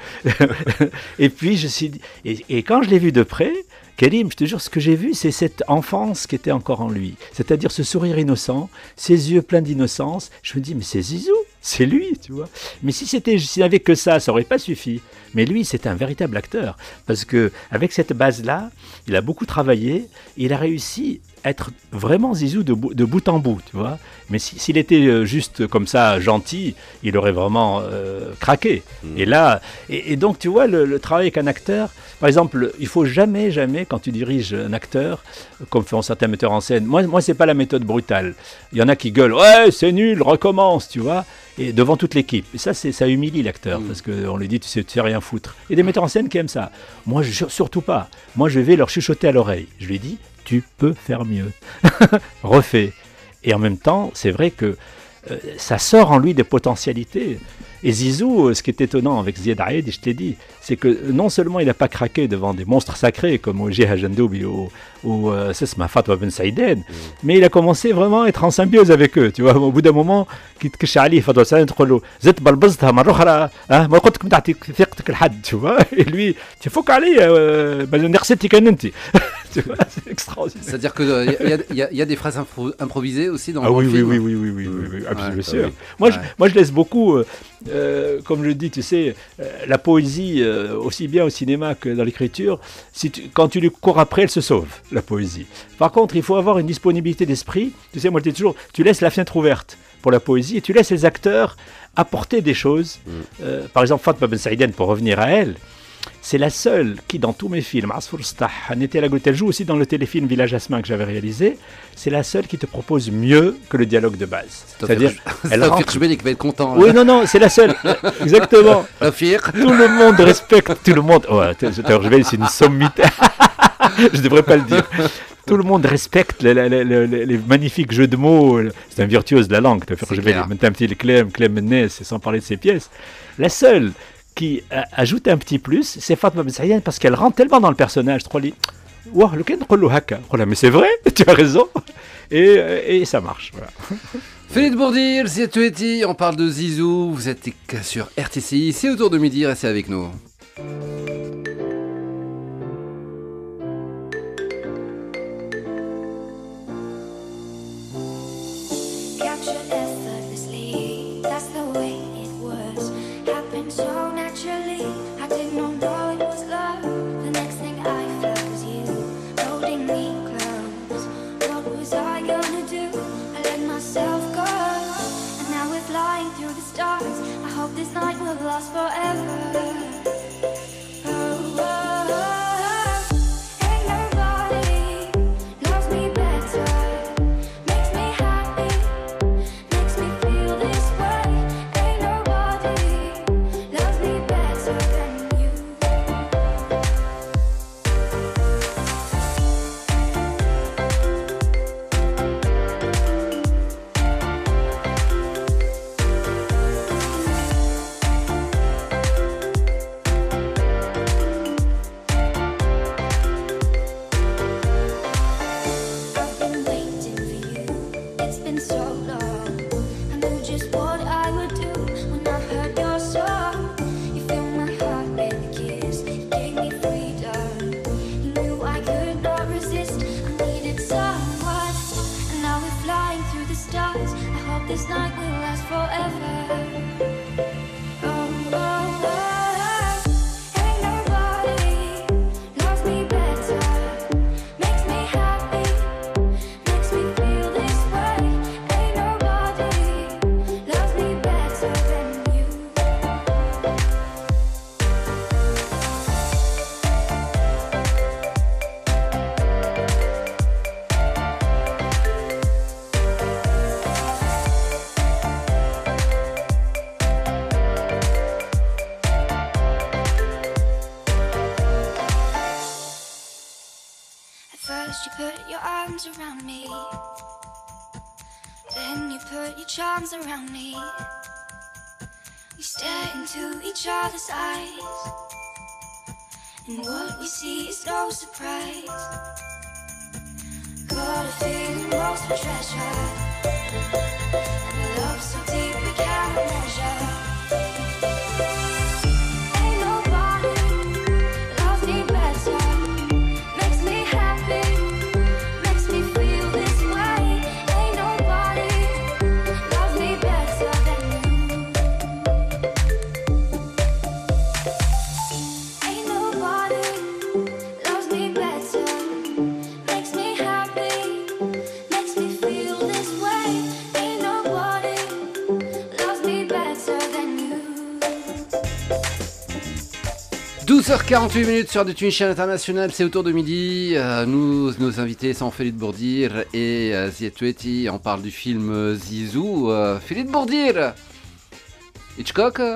Et puis, je suis dit- et, et quand je l'ai vu de près, Karim, je te jure, ce que j'ai vu, c'est cette enfance qui était encore en lui. C'est-à-dire ce sourire innocent, ses yeux pleins d'innocence. Je me dis, mais c'est Zizou, c'est lui, tu vois. Mais si c'était, s'il n'avait que ça, ça aurait pas suffi. Mais lui, c'est un véritable acteur. Parce que avec cette base-là, il a beaucoup travaillé, il a réussi à être vraiment Zizou de, bout- de bout en bout, tu vois. Mais si- s'il était euh, juste comme ça, gentil, il aurait vraiment euh, craqué. Et là, et, et donc tu vois, le, le travail avec un acteur, par exemple, il faut jamais, jamais, quand tu diriges un acteur, comme font certains metteurs en scène, moi, moi c'est pas la méthode brutale. Il y en a qui gueulent, ouais, c'est nul, recommence, tu vois, et devant toute l'équipe. Et ça, c'est, ça humilie l'acteur, Mm. parce qu'on lui dit, tu sais, tu sais rien foutre. Et des metteurs en scène qui aiment ça. Moi, je, surtout pas. Moi, je vais leur chuchoter à l'oreille. Je lui dis, tu peux faire mieux. Refais. Et en même temps, c'est vrai que euh, ça sort en lui des potentialités. Et Zizou, euh, ce qui est étonnant avec Zied Ayed, je t'ai dit, c'est que non seulement il n'a pas craqué devant des monstres sacrés comme Oji Hajandoubi ou, ou euh, Sesma Fatwa Ben Saïden, mais il a commencé vraiment à être en symbiose avec eux. Tu vois, au bout d'un moment, qui te cache Ali, Fatwa Saïden, tu dis, Zet balbazta, marrokhra, hein, ma قلت لك نعطيك ثقتك لحد, tu vois. Et lui, tu faut qu'Ali, ben نرستك انت. Tu vois, c'est extraordinaire. C'est-à-dire qu'il y, y, a- y a- y a des phrases impro- improvisées aussi dans Ah le oui, oui, film. oui, oui, oui, oui, oui, oui, absolument Ouais, sûr. oui. Moi, Ouais. je, moi, je laisse beaucoup, euh, euh, comme je dis, tu sais, euh, la poésie, euh, aussi bien au cinéma que dans l'écriture, si tu- quand tu lui cours après, elle se sauve, la poésie. Par contre, il faut avoir une disponibilité d'esprit. Tu sais, moi, je dis toujours, tu laisses la fenêtre ouverte pour la poésie et tu laisses les acteurs apporter des choses. Euh, par exemple, Fatma Ben Saïden, pour revenir à elle, c'est la seule qui, dans tous mes films, Asfour Stah, Anete la Goutte, elle joue aussi dans le téléfilm Village Jasmin que j'avais réalisé, c'est la seule qui te propose mieux que le dialogue de base. C'est-à-dire, elle Tawfiq rentre... Jebel qui va être content. Oui, non, non, c'est la seule. Exactement. Tawfiq. Tout le monde respecte, tout le monde... Ouais, Tawfiq Jebel, c'est une sommité. Je ne devrais pas le dire. Tout le monde respecte les, les, les, les- les magnifiques jeux de mots. C'est un virtuose de la langue. Tawfiq C'est Jebel, clair. il met un petit Clem, Clem Mennes, sans parler de ses pièces. La seule qui euh, ajoute un petit plus, c'est Fatma Ben Saïden parce qu'elle rentre tellement dans le personnage. Tu crois, lui, Ouah, le ken nqolou haka. Oh là, mais c'est vrai, tu as raison. Et, euh, et ça marche. Voilà. Philippe Bourdir, Zied Touati, on parle de Zizou, vous êtes sur R T C I, c'est autour de midi, restez avec nous. Captured effortlessly, that's the way it was. Happened so naturally, I did not know it was love. The next thing I felt was you, holding me close. What was I gonna do? I let myself go. And now we're flying through the stars. I hope this night will last forever. Oh, oh, oh, oh. Ain't nobody the stars. I hope this night will last forever. Oh, oh, oh. Ain't nobody loves me better. Makes me happy, makes me feel this way. Ain't nobody loves me better than you. At first you put your arms around me, then you put your charms around me. We stare into each other's eyes, and what we see is no surprise. Got a feeling lost for treasure, and a love so deep we can't measure. Ain't nobody loves me better. Makes me happy, makes me feel this way. Ain't nobody loves me better than you. Ain't nobody loves me better. Makes me happy, makes me feel this way. Ain't nobody loves me better than you. douze heures quarante-huit minutes sur du Twin Channel International, c'est autour de midi. Euh, nous, nos invités sont Philippe Bourdir et euh, Zied Toueti. On parle du film euh, Zizou. Euh, Philippe Bourdir, Hitchcock euh,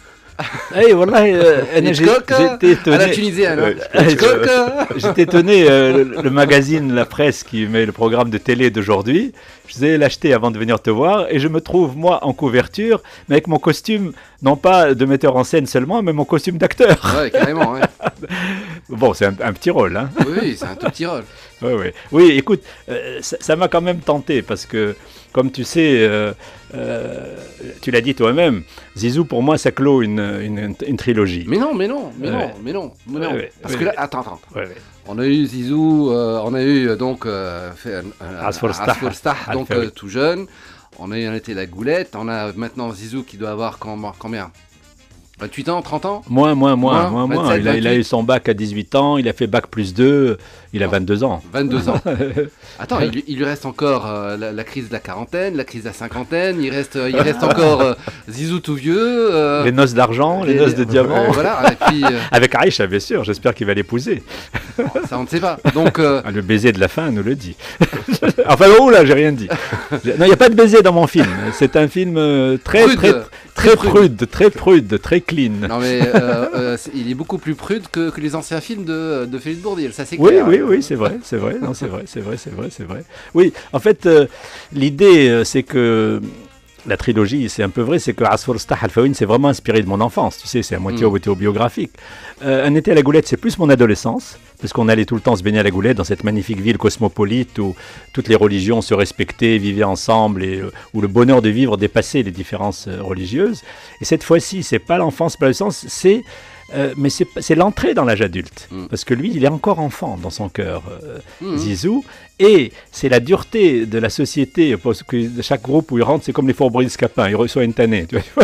Hey, voilà, euh, j'ai- Hitchcock euh, j'étais étonné. à la tunisienne. hein. Ouais, Hitchcock euh, J'étais étonné, euh, le, le magazine La Presse qui met le programme de télé d'aujourd'hui, je devais l'acheter avant de venir te voir et je me trouve moi en couverture, mais avec mon costume, non pas de metteur en scène seulement, mais mon costume d'acteur. Ouais, carrément. Ouais. Bon, c'est un, un petit rôle, hein. Oui, oui, c'est un tout petit rôle. Ouais, ouais. Oui, écoute, euh, ça ça m'a quand même tenté parce que, comme tu sais, euh, euh, tu l'as dit toi-même, Zizou pour moi ça clôt une, une, une trilogie. Mais non, mais non, mais Ouais. non, mais non, mais non. Ouais, ouais, Parce ouais, que là, ouais. attends, attends. Ouais, ouais. On a eu Zizou, euh, on a eu euh, donc euh, fait, euh, Asfour Stah. Asfour Stah, donc Alfaoui. euh, tout jeune. On a eu on était la Goulette. On a maintenant Zizou qui doit avoir com- combien vingt-huit ans, trente ans Moins, moins, moins, Moins, moins, moins. vingt-sept, Il a, il a vingt-huit. eu son bac à dix-huit ans, il a fait bac plus deux, il a vingt-deux ans. vingt-deux ans. Attends, il, lui- il lui reste encore euh, la, la crise de la quarantaine, la crise de la cinquantaine, il reste, euh, il reste encore euh, Zizou tout vieux. euh, Les noces d'argent, les, noces de diamant. euh, voilà, et puis euh, Avec Aïcha, bien sûr, j'espère qu'il va l'épouser. ça on ne sait pas. Donc, euh, Ah, le baiser de la fin nous le dit. Enfin, oh là, j'ai rien dit. J'ai- Non, il n'y a pas de baiser dans mon film. C'est un film euh, très, Prude. très, très, Très prude. prude, très prude, très clean. non mais euh, euh, c'est- il est beaucoup plus prude que, que les anciens films de, de Philippe Bourdieu, ça c'est Oui, clair. oui, oui, c'est vrai, c'est vrai, non, c'est vrai, c'est vrai, c'est vrai, c'est vrai. Oui, en fait, euh, l'idée, euh, c'est que la trilogie, c'est un peu vrai, c'est que Asfour Stah Alfaoui, c'est vraiment inspiré de mon enfance, tu sais, c'est à moitié Mm. autobiographique. Euh, un été à la Goulette, c'est plus mon adolescence, parce qu'on allait tout le temps se baigner à la Goulette, dans cette magnifique ville cosmopolite où toutes les religions se respectaient, vivaient ensemble, et euh, où le bonheur de vivre dépassait les différences euh, religieuses. Et cette fois-ci, c'est pas l'enfance, pas l'adolescence, c'est euh, mais c'est c'est l'entrée dans l'âge adulte, Mm. parce que lui, il est encore enfant dans son cœur, euh, Mhm. Zizou, et c'est la dureté de la société, parce que de chaque groupe où il rentre, c'est comme les fourberies de Scapin, il reçoit une tannée, tu vois.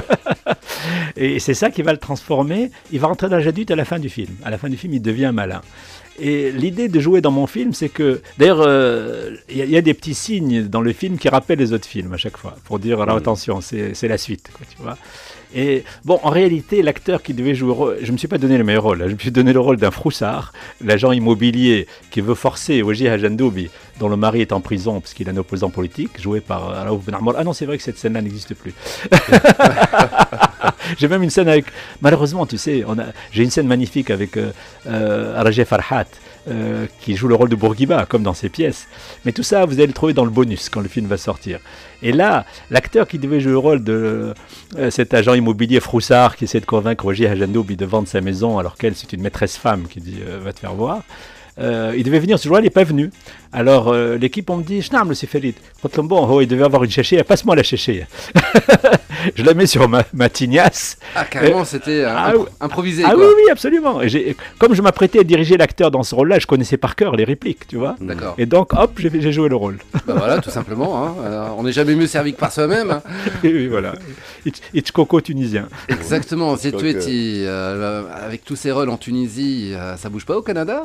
Et c'est ça qui va le transformer, il va rentrer dans l'âge adulte à la fin du film. À la fin du film, il devient malin. Et l'idée de jouer dans mon film, c'est que, d'ailleurs, euh, il y, a- il y a des petits signes dans le film qui rappellent les autres films à chaque fois, pour dire, alors attention, c'est c'est la suite, quoi, tu vois. Et bon, en réalité, l'acteur qui devait jouer, le rôle- je ne me suis pas donné le meilleur rôle, hein, je me suis donné le rôle d'un froussard, l'agent immobilier qui veut forcer Wajih Hajandoubi, dont le mari est en prison parce qu'il est un opposant politique, joué par euh, Raouf Ben Ammar. Ah non, c'est vrai que cette scène-là n'existe plus. J'ai même une scène avec, malheureusement, tu sais, on a, j'ai une scène magnifique avec euh, euh, Rajeh Farhat, euh, qui joue le rôle de Bourguiba, comme dans ses pièces. Mais tout ça, vous allez le trouver dans le bonus quand le film va sortir. Et là, l'acteur qui devait jouer le rôle de euh, cet agent immobilier froussard qui essaie de convaincre Wajih Hajandoubi de vendre sa maison alors qu'elle, c'est une maîtresse femme qui dit euh, va te faire voir. euh, il devait venir ce jour-là, il n'est pas venu. Alors euh, l'équipe, on me dit, Schnarm, c'est Farid. Quand bon, oh, il devait avoir une chéchée, passe-moi la chéchée. Je la mets sur ma, ma tignasse. Ah, carrément, Euh, c'était euh, ah, impro- oui. improvisé. Ah quoi. oui, oui, absolument. Et j'ai- comme je m'apprêtais à diriger l'acteur dans ce rôle-là, je connaissais par cœur les répliques, tu vois. D'accord. Et donc, hop, j'ai j'ai joué le rôle. Bah voilà, tout simplement. Hein. Euh, on n'est jamais mieux servi que par soi-même. Hein. Et oui, voilà. Hitch- Hitchcock tunisien. Exactement. Je crois Zétueti, euh, avec tous ces rôles en Tunisie, euh, ça bouge pas au Canada?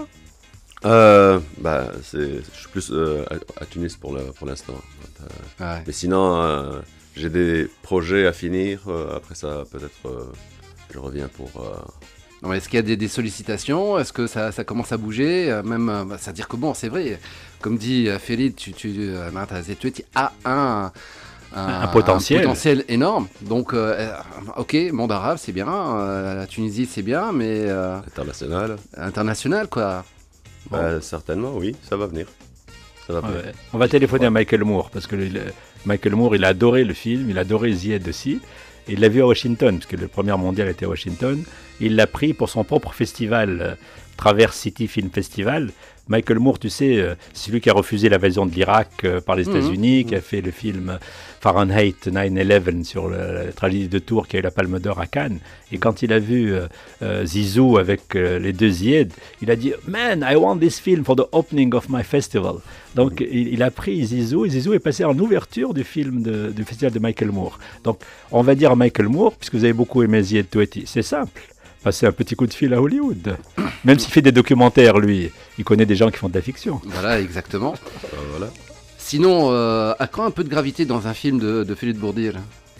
Euh, bah, c'est, je suis plus euh, à, à Tunis pour le- pour l'instant. Euh, Ouais. mais sinon, euh, j'ai des projets à finir. euh, après ça, peut-être, euh, je reviens pour. euh, Non, mais est-ce qu'il y a des, des sollicitations? Est-ce que ça, ça commence à bouger? Euh, Même, euh, bah, c'est-à-dire que bon, c'est vrai, comme dit euh, Félix, tu, tu, euh, Martha Zétueti a un, Un potentiel. un potentiel énorme. Donc, euh, euh, ok, monde arabe, c'est bien, euh, la Tunisie, c'est bien, mais euh, international. international, quoi. Bon. Euh, certainement, oui, ça va venir. Ça va venir. Ouais. On va téléphoner à Michael Moore, parce que le- le- Michael Moore, il a adoré le film, il a adoré Zied aussi. Et il l'a vu à Washington, parce que le premier mondial était à Washington. Il l'a pris pour son propre festival, euh, Traverse City Film Festival. Michael Moore, tu sais, euh, c'est lui qui a refusé l'invasion de l'Irak euh, par les Mhm. États-Unis, qui a fait le film Fahrenheit neuf onze sur le- la tragédie de Tours, qui a eu la Palme d'Or à Cannes. Et quand il a vu euh, euh, Zizou avec euh, les deux Zied, il a dit « Man, I want this film for the opening of my festival ». Donc il, il a pris Zizou, et Zizou est passé en ouverture du film de- du festival de Michael Moore. Donc on va dire à Michael Moore, puisque vous avez beaucoup aimé Zied Toueti, c'est simple. Passer un petit coup de fil à Hollywood. Même s'il fait des documentaires, lui, il connaît des gens qui font de la fiction. Voilà, exactement. Euh, voilà. Sinon, euh, à quand un peu de gravité dans un film de, de Félix Bourdir?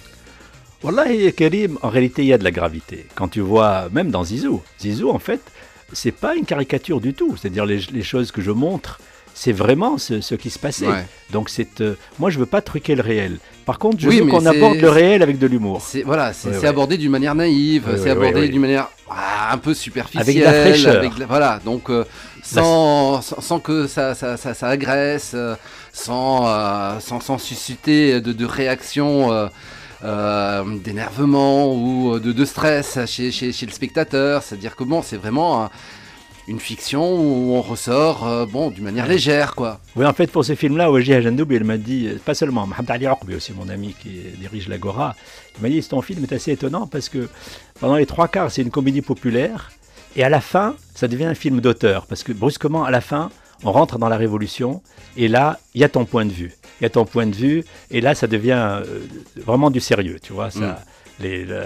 Wallahi, Karim, en réalité, il y a de la gravité. Quand tu vois, même dans Zizou, Zizou, en fait, c'est pas une caricature du tout. C'est-à-dire, les, les choses que je montre, c'est vraiment ce, ce qui se passait. Ouais. Donc, c'est, euh, moi, je veux pas truquer le réel. Par contre, je Oui, veux mais qu'on c'est- aborde le réel avec de l'humour. C'est voilà, c'est Ouais, c'est ouais. abordé d'une manière naïve, Ouais, c'est ouais, abordé ouais, ouais. d'une manière ah, un peu superficielle, Avec de la fraîcheur. avec de la- voilà, donc euh, sans, sans, sans que ça, ça, ça, ça agresse, euh, sans, euh, sans, sans susciter de, de réaction euh, euh, d'énervement ou de, de stress chez, chez, chez le spectateur. C'est-à-dire que bon, c'est vraiment euh, une fiction où on ressort euh, bon, d'une manière légère, quoi. Oui, en fait, pour ce film-là, Waji Hajandoub, il m'a dit, euh, pas seulement, Mohamed Ali Aoukbi aussi, mon ami qui dirige l'Agora, il m'a dit, ton film est assez étonnant parce que pendant les trois quarts, c'est une comédie populaire, et à la fin, ça devient un film d'auteur, parce que brusquement, à la fin, on rentre dans la Révolution, et là, il y a ton point de vue. Il y a ton point de vue, et là, ça devient euh, vraiment du sérieux, tu vois, ça, Mm. les, le-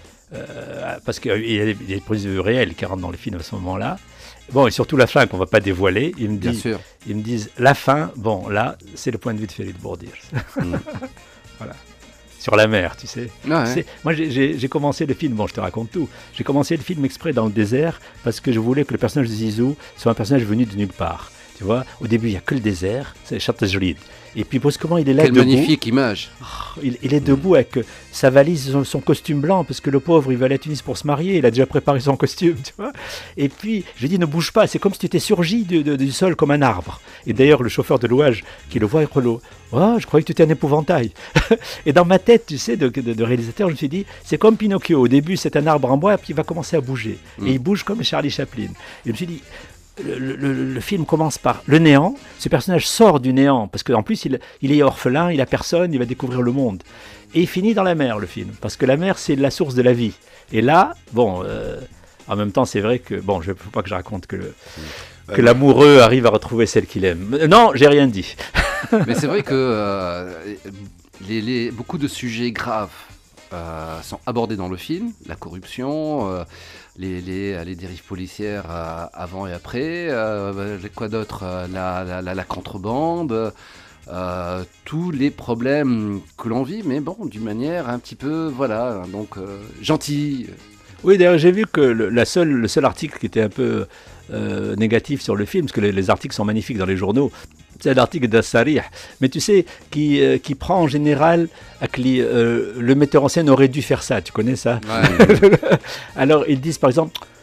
euh, parce qu'il y a des, des prises de vue réelles qui rentrent dans le film à ce moment-là. Bon, et surtout la fin qu'on va pas dévoiler, ils me Bien disent, sûr. ils me disent la fin, bon là, c'est le point de vue de Félix Bourdir. Voilà. Sur la mer, tu sais. Ouais, ouais. Tu sais, moi, j'ai- j'ai j'ai commencé le film, bon, je te raconte tout. J'ai commencé le film exprès dans le désert parce que je voulais que le personnage de Zizou soit un personnage venu de nulle part. Tu vois, au début, il n'y a que le désert, c'est Châteaujurid. Et puis, brusquement, il est là Quelle debout. magnifique image. Il, il est debout avec euh, sa valise, son, son costume blanc, parce que le pauvre, il va aller à Tunis pour se marier, il a déjà préparé son costume, tu vois. Et puis, je lui dis, ne bouge pas, c'est comme si tu étais surgi du, de- du sol comme un arbre. Et d'ailleurs, le chauffeur de louage, qui le voit, il relot. Oh, je croyais que tu étais un épouvantail. Et dans ma tête, tu sais, de, de- de réalisateur, je me suis dit, c'est comme Pinocchio. Au début, c'est un arbre en bois, puis il va commencer à bouger. Mm. Et il bouge comme Charlie Chaplin. Et je me suis dit, le, le- le film commence par le néant. Ce personnage sort du néant parce qu'en plus il, il est orphelin, il a personne, il va découvrir le monde. Et il finit dans la mer, le film, parce que la mer c'est la source de la vie. Et là, bon, euh, en même temps c'est vrai que bon, je ne faut pas que je raconte que le, que l'amoureux arrive à retrouver celle qu'il aime. Non, j'ai rien dit. Mais c'est vrai que euh, les, les- beaucoup de sujets graves euh, sont abordés dans le film. La corruption, euh, les, les, les dérives policières euh, avant et après. Euh, quoi d'autre euh, la, la, la, la contrebande. Euh, tous les problèmes que l'on vit, mais bon, d'une manière un petit peu, voilà, donc euh, gentille. Oui, d'ailleurs, j'ai vu que le, la seule, le seul article qui était un peu euh, négatif sur le film, parce que les, les articles sont magnifiques dans les journaux, c'est l'article d'Assarih, mais tu sais, qui, euh, qui prend en général, avec les, euh, le metteur en scène aurait dû faire ça, tu connais ça? Ouais. Alors, ils disent par exemple,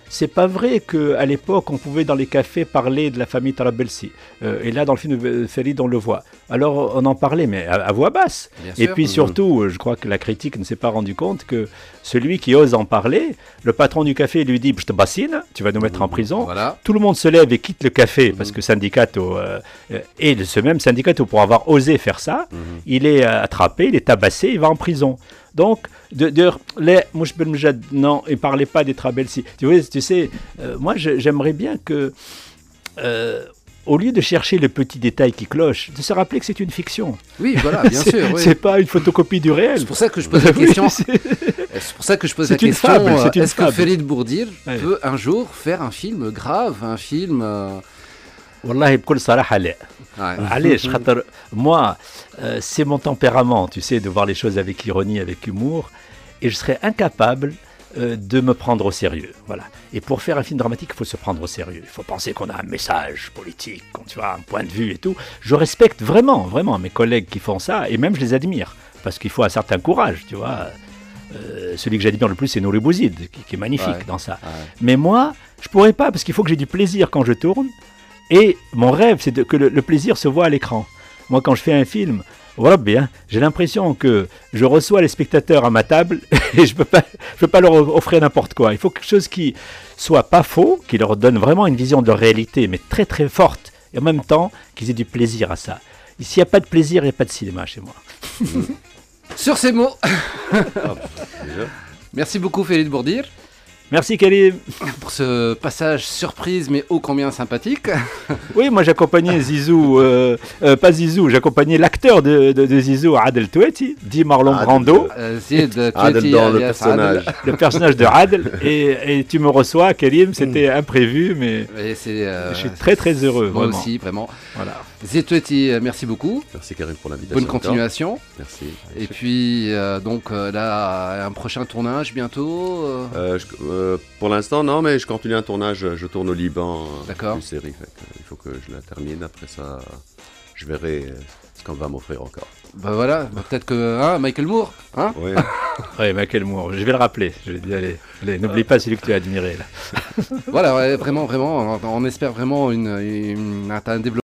c'est pas vrai qu'à l'époque, on pouvait dans les cafés parler de la famille Tarabelsi. Euh, et là, dans le film de Farid, on le voit. Alors, on en parlait, mais à, à voix basse. Bien Et sûr. puis surtout, je crois que la critique ne s'est pas rendu compte que celui qui ose en parler, le patron du café lui dit « Je te bassine, tu vas nous mettre en prison ». Voilà. Tout le monde se lève et quitte le café parce que syndicato, euh, euh, et de ce même syndicato, pour avoir osé faire ça, il est euh, attrapé, il est tabassé, il va en prison. Donc, de, de, les Mouch Ben Mjad, non, il ne parlait pas des Trabelsi. Tu, vois, tu sais, euh, moi je- j'aimerais bien que, euh, au lieu de chercher le petit détail qui cloche, de se rappeler que c'est une fiction. Oui, voilà, bien C'est- sûr. oui. C'est pas une photocopie du réel. C'est pour ça que je pose la Oui, question. c'est- C'est pour ça que je pose C'est la une question. fable, euh, c'est une Est-ce que fable. Farid Bourdir Ouais. peut un jour faire un film grave, un film euh, والله بكل صراحة لا. ouais. علاش خاطر moi euh, c'est mon tempérament, tu sais, de voir les choses avec ironie, avec humour, et je serais incapable euh, de me prendre au sérieux. Voilà. Et pour faire un film dramatique, il faut se prendre au sérieux. Il faut penser qu'on a un message politique, qu'on tu vois, un point de vue et tout. Je respecte vraiment, vraiment mes collègues qui font ça, et même je les admire, parce qu'il faut un certain courage, tu vois. Euh, celui que j'admire le plus, c'est Nouri Bouzid, qui, qui est magnifique Ouais. dans ça. Ouais. Mais moi, je pourrais pas, parce qu'il faut que j'ai du plaisir quand je tourne. Et mon rêve, c'est de- que le, le plaisir se voit à l'écran. Moi, quand je fais un film, voilà bien, j'ai l'impression que je reçois les spectateurs à ma table et je peux pas, je peux pas leur offrir n'importe quoi. Il faut quelque chose qui soit pas faux, qui leur donne vraiment une vision de leur réalité, mais très très forte, et en même temps qu'ils aient du plaisir à ça. Et s'il n'y a pas de plaisir, il n'y a pas de cinéma chez moi. Sur ces mots, Déjà. merci beaucoup Farid Bourdir Merci Karim. pour ce passage surprise mais ô combien sympathique. Oui, moi j'accompagnais Zizou, euh, euh, pas Zizou, j'accompagnais l'acteur de, de, de Zizou, Adel Toueti, dit Marlon Adel. Brando. Euh, Zied, tu Adel étais dans le alias personnage. Le personnage de Adel, et, et tu me reçois, Karim, c'était imprévu, mais Adel. Et c'est, euh, je suis très très heureux. moi vraiment. aussi, vraiment. Voilà. Zétueti, euh, merci beaucoup. Merci Karim pour l'invitation. Bonne encore. continuation. Merci. Et puis, euh, donc euh, là, un prochain tournage bientôt. euh, Euh, je- euh, pour l'instant, non, mais je continue un tournage. Je tourne au Liban. euh, D'accord. Une série. fait que il faut que je la termine. Après ça, je verrai euh, ce qu'on va m'offrir encore. Bah voilà, bah, peut-être que hein, Michael Moore, hein Oui. Oui, Michael Moore, je vais le rappeler. Je vais dire, allez, allez n'oublie pas celui que tu as admiré là. Voilà, ouais, vraiment, vraiment, on, on espère vraiment une, une- un développement.